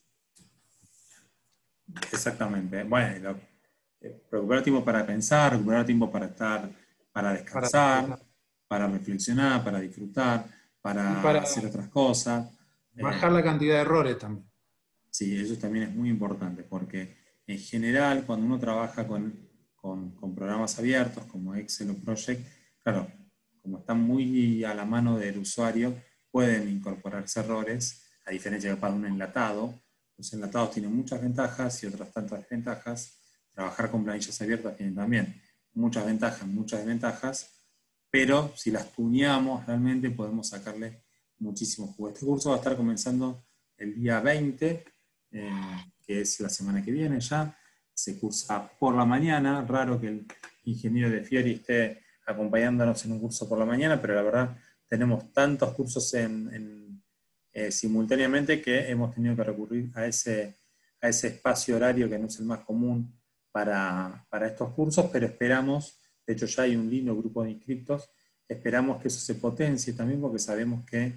Exactamente. Bueno, lo, eh, recuperar tiempo para pensar, recuperar tiempo para estar, para descansar, para, para reflexionar, para disfrutar, para, para hacer otras cosas. Bajar eh, la cantidad de errores también. Sí, eso también es muy importante, porque en general, cuando uno trabaja con, con, con programas abiertos, como Excel o Project, claro, como están muy a la mano del usuario, pueden incorporarse errores, a diferencia de para un enlatado. Los enlatados tienen muchas ventajas y otras tantas desventajas. Trabajar con planillas abiertas tiene también muchas ventajas, muchas desventajas, pero si las tuneamos realmente podemos sacarle muchísimo jugo. Este curso va a estar comenzando el día veinte, eh, que es la semana que viene ya. Se cursa por la mañana. Raro que el ingeniero de Fiori esté acompañándonos en un curso por la mañana, pero la verdad tenemos tantos cursos en, en, eh, simultáneamente que hemos tenido que recurrir a ese, a ese espacio horario que no es el más común para, para estos cursos, pero esperamos, de hecho ya hay un lindo grupo de inscriptos, esperamos que eso se potencie también, porque sabemos que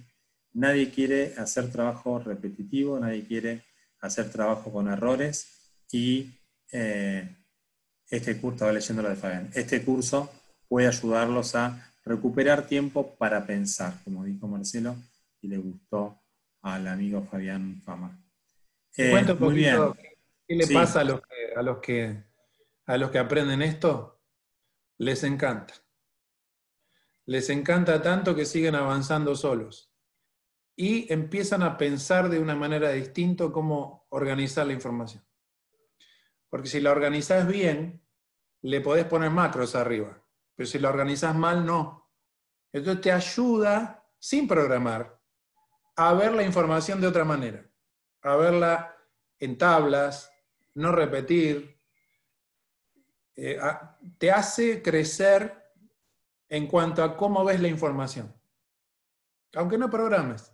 nadie quiere hacer trabajo repetitivo, nadie quiere hacer trabajo con errores, y eh, este curso, estaba leyendo lo de Fabián, este curso puede ayudarlos a recuperar tiempo para pensar, como dijo Marcelo, y le gustó al amigo Fabián Fama. Te Eh, cuento un muy poquito bien. qué le Sí. pasa a los, que, a, los que, a los que aprenden esto. Les encanta. Les encanta tanto que siguen avanzando solos. Y empiezan a pensar de una manera distinta cómo organizar la información. Porque si la organizás bien, le podés poner macros arriba. Pero si la organizás mal, no. Entonces te ayuda, sin programar, a ver la información de otra manera. A verla en tablas, no repetir. Eh, a, te hace crecer en cuanto a cómo ves la información. Aunque no programes.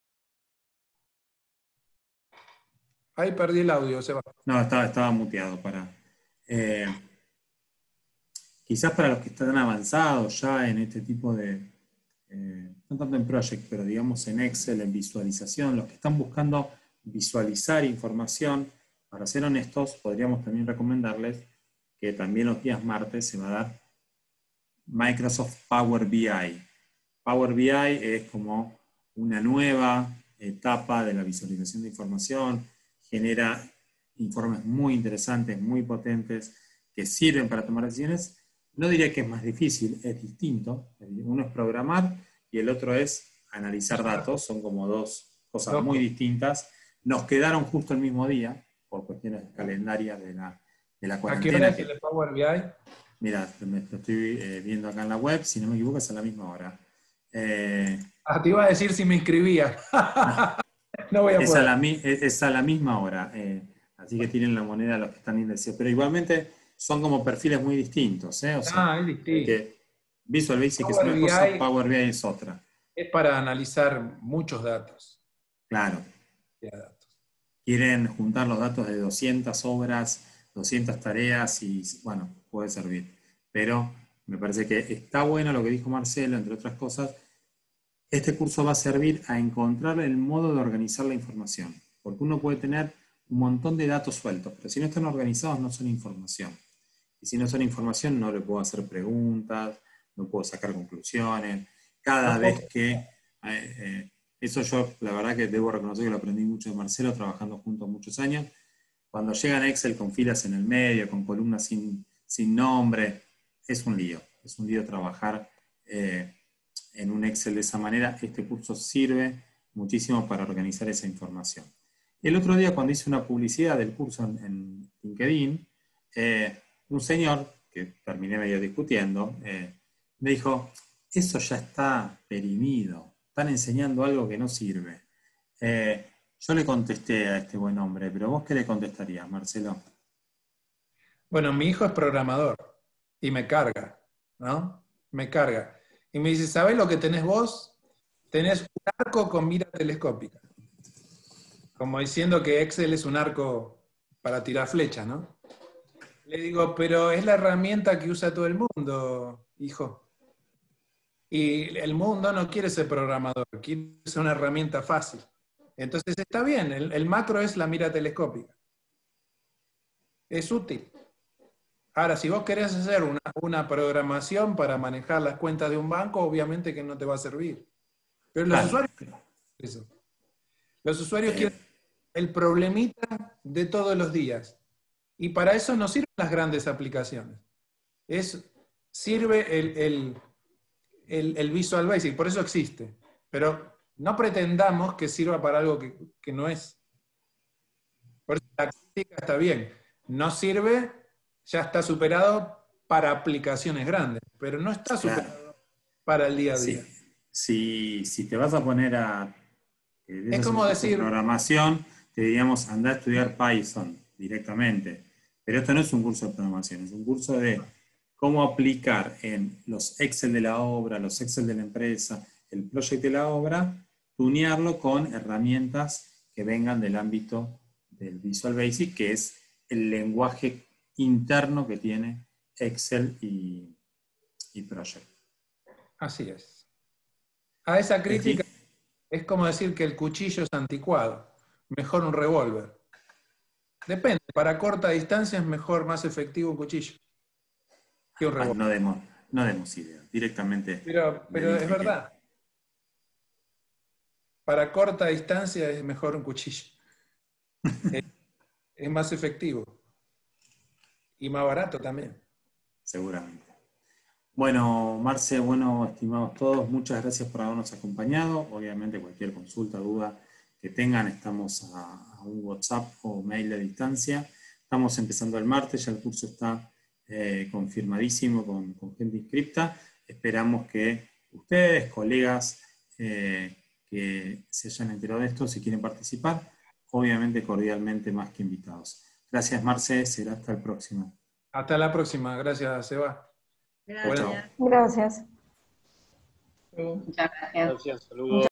Ahí perdí el audio, Sebastián. No, estaba, estaba muteado para... Eh, quizás para los que están avanzados ya en este tipo de... Eh, no tanto en Project, pero digamos en Excel, en visualización, los que están buscando visualizar información, para ser honestos, podríamos también recomendarles que también los días martes se va a dar Microsoft Power B I. Power B I es como una nueva etapa de la visualización de información, genera informes muy interesantes, muy potentes, que sirven para tomar decisiones. No diría que es más difícil, es distinto. Uno es programar y el otro es analizar datos. Son como dos cosas Loco. muy distintas. Nos quedaron justo el mismo día, por cuestiones calendarias de la, de la ¿A qué cuarentena. hora es que, el Power B I? mira, me lo estoy eh, viendo acá en la web, si no me equivoco es a la misma hora. Eh, Ah, te iba a decir si me inscribía. no, No voy a es, a poder. la, mi- es- es a la misma hora, eh, así que tienen la moneda los que están indecisos. Pero igualmente son como perfiles muy distintos, ¿eh? O sea, Ah, es distinto. que Visual Basic es Power una B I cosa, Power B I es otra. es para analizar muchos datos. Claro, Ya, datos. quieren juntar los datos de doscientas obras, doscientas tareas y, bueno, puede servir. Pero me parece que está bueno lo que dijo Marcelo, entre otras cosas. Este curso va a servir a encontrar el modo de organizar la información, porque uno puede tener un montón de datos sueltos, pero si no están organizados no son información. Y si no son información no le puedo hacer preguntas, no puedo sacar conclusiones. Cada No vez puedo- que... eh, eh, eso yo, la verdad que debo reconocer que lo aprendí mucho de Marcelo, trabajando juntos muchos años. Cuando llegan Excel con filas en el medio, con columnas sin, sin nombre, es un lío. Es un lío trabajar... Eh, en un Excel de esa manera. Este curso sirve muchísimo para organizar esa información. El otro día, cuando hice una publicidad del curso en, en LinkedIn, eh, un señor, que terminé medio discutiendo, eh, me dijo, eso ya está perimido, están enseñando algo que no sirve. Eh, yo le contesté a este buen hombre, pero vos qué le contestarías, Marcelo? Bueno, mi hijo es programador y me carga, ¿no? Me carga. Y me dice, ¿sabés lo que tenés vos? Tenés un arco con mira telescópica. Como diciendo que Excel es un arco para tirar flechas, ¿no? Le digo, pero es la herramienta que usa todo el mundo, hijo. Y el mundo no quiere ser programador, quiere ser una herramienta fácil. Entonces está bien, el, el macro es la mira telescópica. Es útil. Ahora, si vos querés hacer una, una programación para manejar las cuentas de un banco, obviamente que no te va a servir. Pero los Claro. usuarios eso. Los usuarios Eh, quieren el problemita de todos los días. Y para eso no sirven las grandes aplicaciones. Es, sirve el, el, el, el Visual Basic, por eso existe. Pero no pretendamos que sirva para algo que, que no es. Por eso la crítica está bien. No sirve, ya está superado para aplicaciones grandes, pero no está claro. superado para el día a día. Sí. Si, si te vas a poner a... eh, Es es como un curso de decir, programación, te diríamos anda a estudiar Python directamente. Pero esto no es un curso de programación, es un curso de cómo aplicar en los Excel de la obra, los Excel de la empresa, el project de la obra, tunearlo con herramientas que vengan del ámbito del Visual Basic, que es el lenguaje interno que tiene Excel y, y Project. así es. A esa crítica Es como decir que el cuchillo es anticuado, mejor un revólver. Depende, para corta distancia es mejor, más efectivo un cuchillo que un Ah, revólver. no demos, no demos idea, directamente. Pero, pero es verdad. Para corta distancia es mejor un cuchillo. es, es más efectivo. Y más barato también. Seguramente. Bueno, Marce, bueno, estimados todos, muchas gracias por habernos acompañado. Obviamente cualquier consulta, duda que tengan, estamos a, a un WhatsApp o mail de distancia. Estamos empezando el martes, ya el curso está eh, confirmadísimo con, con gente inscripta. Esperamos que ustedes, colegas eh, que se hayan enterado de esto, si quieren participar, obviamente cordialmente más que invitados. Gracias, Marce, será hasta el próximo. Hasta la próxima. Gracias, Seba. Gracias. Bueno. Gracias. Sí, muchas gracias. Gracias, saludos.